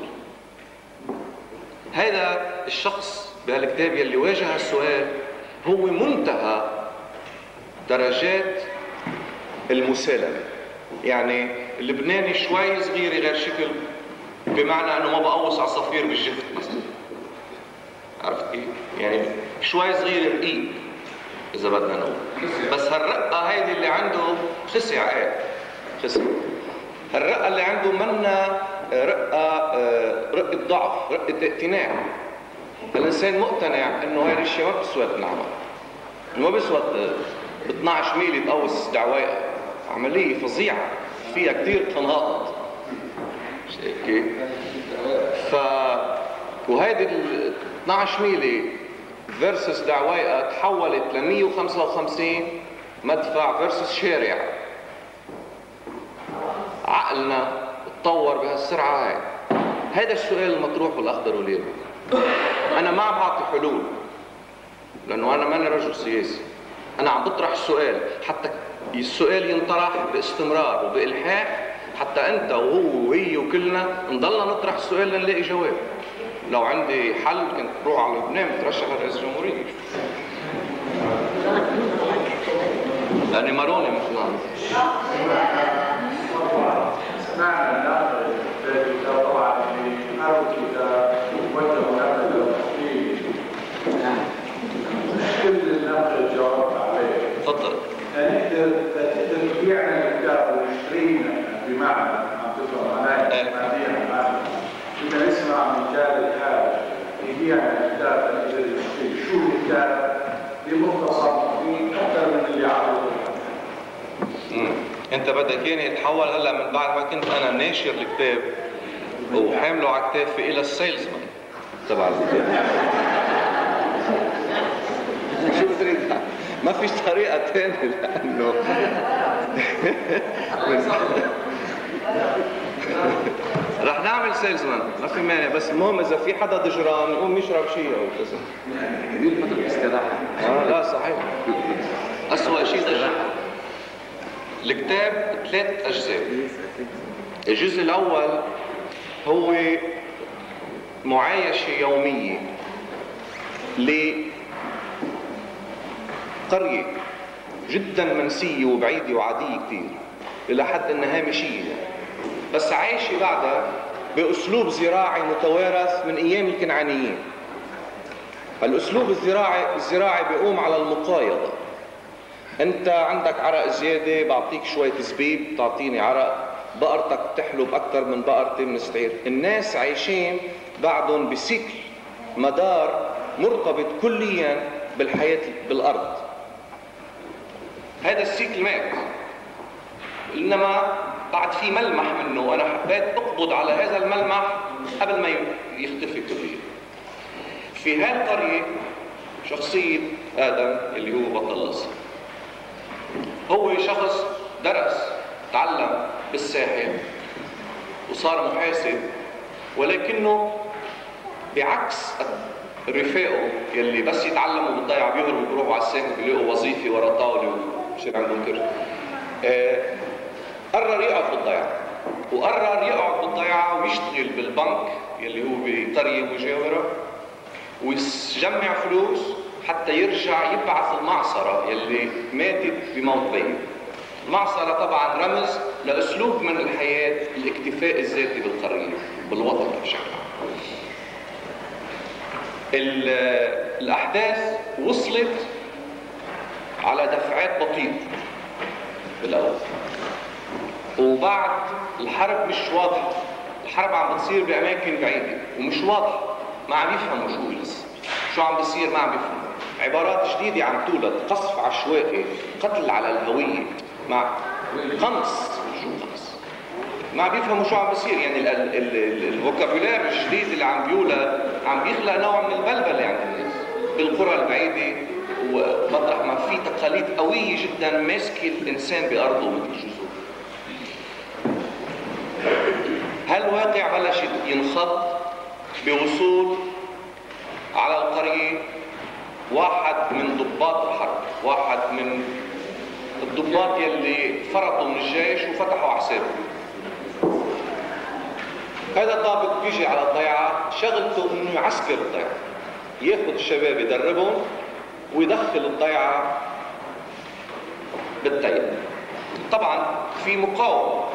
هذا الشخص بهالكتاب يلي واجه السؤال هو منتهى درجات المسالمة. يعني اللبناني شوي صغير غير شكل، بمعنى انه ما بقوص عصافير بالجفت مثلا، عرفت كيف؟ يعني شوي صغير رقيق اذا بدنا نقول، بس هالرقة هيدي اللي عنده خسع خسع. هالرقة اللي عنده منا رقة ضعف، رقة اقتناع. الانسان مقتنع انه هاي الاشياء ما بتسوى تنعمل، ما بيسوى ب 12 ميل تقوس دعواية، عملية فظيعة فيها كتير تناقض. مش هيك؟ وهيدي ال 12 ميلي فيرسس دعواية تحولت ل 155 مدفع فيرسس شارع. عقلنا تطور بهالسرعة هاي. هذا السؤال المطروح بالأخضر واليابس. أنا ما عم بعطي حلول، لأنه أنا ماني رجل سياسي. أنا عم بطرح السؤال حتى السؤال ينطرح باستمرار وبإلحاح، حتى أنت وهو وهي وكلنا نضلنا نطرح السؤال لنلاقي جواب. لو عندي حل كنت بروح على لبنان بترشح لرئيس الجمهورية، لأني ماروني مثلا. سمعنا الناقل طبعا اللي أرد إذا وجهوا نقل التحقيق كل النقل الجواب عليه. تفضل. نقدر تبيعنا الكتاب ونشترينا، بمعنى عم تفهم معناه ماديا، إذا نسمع من جال الحال يبيعنا الكتاب نقدر نشتري شو الكتاب بمختصر مفيد أكثر من اللي عمله. انت بدك يعني يتحول هلا من بعد ما كنت انا ناشر الكتاب وحامله على كتافي الى السيلزمان تبع الكتاب. شو بتريد؟ ما فيش طريقه ثانيه، لانه رح نعمل سيلزمان ما في مانع، بس المهم اذا في حدا ضجران يقوم يشرب شيء او كذا. كثير فتره الاستراحه. لا صحيح. اسوء شيء ضجران. الكتاب 3 أجزاء. الجزء الأول هو معايشة يومية لقرية جدا منسية وبعيدة وعادية كتير، إلى حد أنها هامشية، بس عايشة بعدها بأسلوب زراعي متوارث من أيام الكنعانيين. الأسلوب الزراعي بيقوم على المقايضة. انت عندك عرق زياده بعطيك شويه زبيب، تعطيني عرق، بقرتك بتحلب اكثر من بقرتي بنستعير. الناس عايشين بعدهم بسيكل مدار مرتبط كليا بالحياه بالارض. هذا السيكل مات، انما بعد في ملمح منه، وانا حبيت اقبض على هذا الملمح قبل ما يختفي كليا. في هذه القريه شخصيه ادم اللي هو بطل القصه، هو شخص درس تعلم بالساحل وصار محاسب، ولكنه بعكس رفاقه يلي بس يتعلموا بالضيعة بيهربوا بيروحوا على الساحل بيلاقوا وظيفة ورا الطاولة وبصير عندهم كرش. قرر يقعد بالضيعة، وقرر يقعد بالضيعة ويشتغل بالبنك يلي هو بقرية مجاورة ويجمع فلوس حتى يرجع يبعث المعصرة يلي ماتت بموت بيه. المعصرة طبعا رمز لأسلوب من الحياة الاكتفاء الذاتي بالقرية بالوطن بشكل عام. الأحداث وصلت على دفعات بطيئة بالأول، وبعد الحرب مش واضحة، الحرب عم بتصير بأماكن بعيدة ومش واضحة، ما عم يفهموا شو عم بيصير، ما عم يفهموا. عبارات جديدة عم تولد، قصف عشوائي، قتل على الهوية، مع قنص، شو قنص؟ ما عم يفهموا شو عم بيصير. يعني الفوكابولير الجديد اللي عم بيولد عم بيخلق نوع من البلبلة عند الناس بالقرى البعيدة، ومطرح ما في تقاليد قوية جدا ماسكة الإنسان بأرضه مثل الجذور. هالواقع بلش ينخط بوصول على القرية واحد من ضباط الحرب، واحد من الضباط يلي فرطوا من الجيش وفتحوا حسابه. هذا الضابط بيجي على الضيعة، شغلته انه يعسكر الضيعة، ياخذ الشباب يدربهم ويدخل الضيعة بالضيعة. طبعا في مقاومة،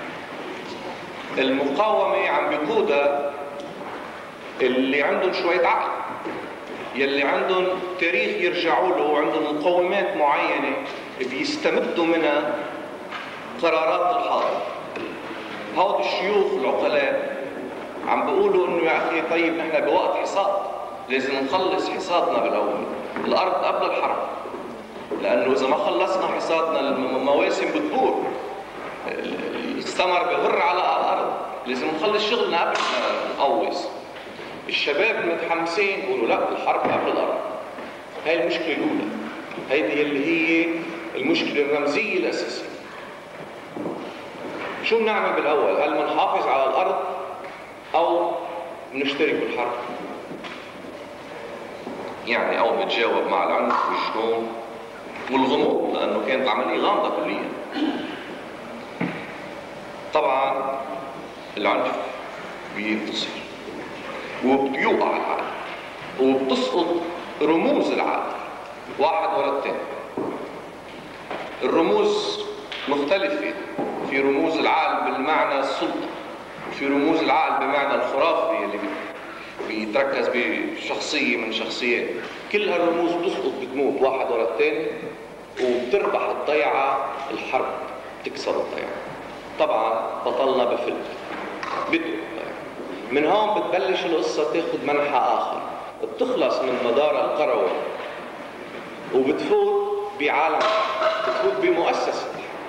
المقاومة عم بيقودها اللي عندهم شوية عقل، يلي عندهم تاريخ يرجعوا له وعندهم مقومات معينة بيستمدوا منها قرارات الحاضر. هؤلاء الشيوخ العقلاء عم بيقولوا انه يا اخي طيب نحن بوقت حصاد، لازم نخلص حصادنا بالاول، الارض قبل الحرب، لانه اذا ما خلصنا حصادنا المواسم بتدور، الثمر بغر على الارض، لازم نخلص شغلنا قبل ما نقوص. الشباب متحمسين بيقولوا لا الحرب قبل الارض. هاي المشكله الاولى، هيدي اللي هي المشكله الرمزيه الاساسيه. شو بنعمل بالاول؟ هل بنحافظ على الارض او بنشترك بالحرب؟ يعني او بنتجاوب مع العنف والجنون والغموض، لانه كانت العمليه غامضه كليا. طبعا العنف بينتصر وبيوقع العقل وبتسقط رموز العقل واحد ورا الثاني. الرموز مختلفة، في رموز العقل بالمعنى السلطة، وفي رموز العقل بمعنى الخرافي اللي بيتركز بشخصية من شخصيات. كل هالرموز بتسقط بتموت واحد ورا الثاني، وبتربح الضيعة الحرب، بتكسر الضيعة. طبعا بطلنا بفل بدء. من هون بتبلش القصة تاخد منحى آخر، بتخلص من مدار القروة وبتفوت بعالم، بتفوت بمؤسسة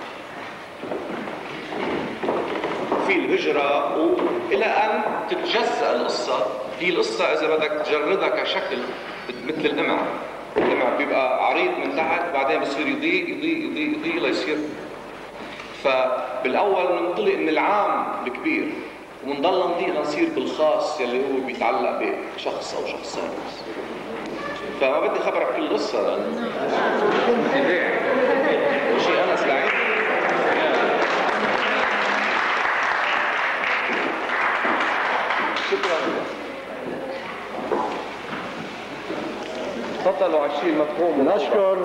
في الهجرة، وإلى أن تتجزأ القصة. هي القصة إذا بدك تجردها كشكل مثل القمع، القمع بيبقى عريض من تحت بعدين بصير يضيق يضيق يضيق يضيق ليصير. فبالأول ننطلق من العام الكبير ونضل نضيق نصير بالخاص يلي هو بيتعلق بشخص أو شخصين. فما بدي خبرك كل القصة لأنه شيء أنا سعيد. شكرا. تفضلوا على الشيء المفهوم. نشكر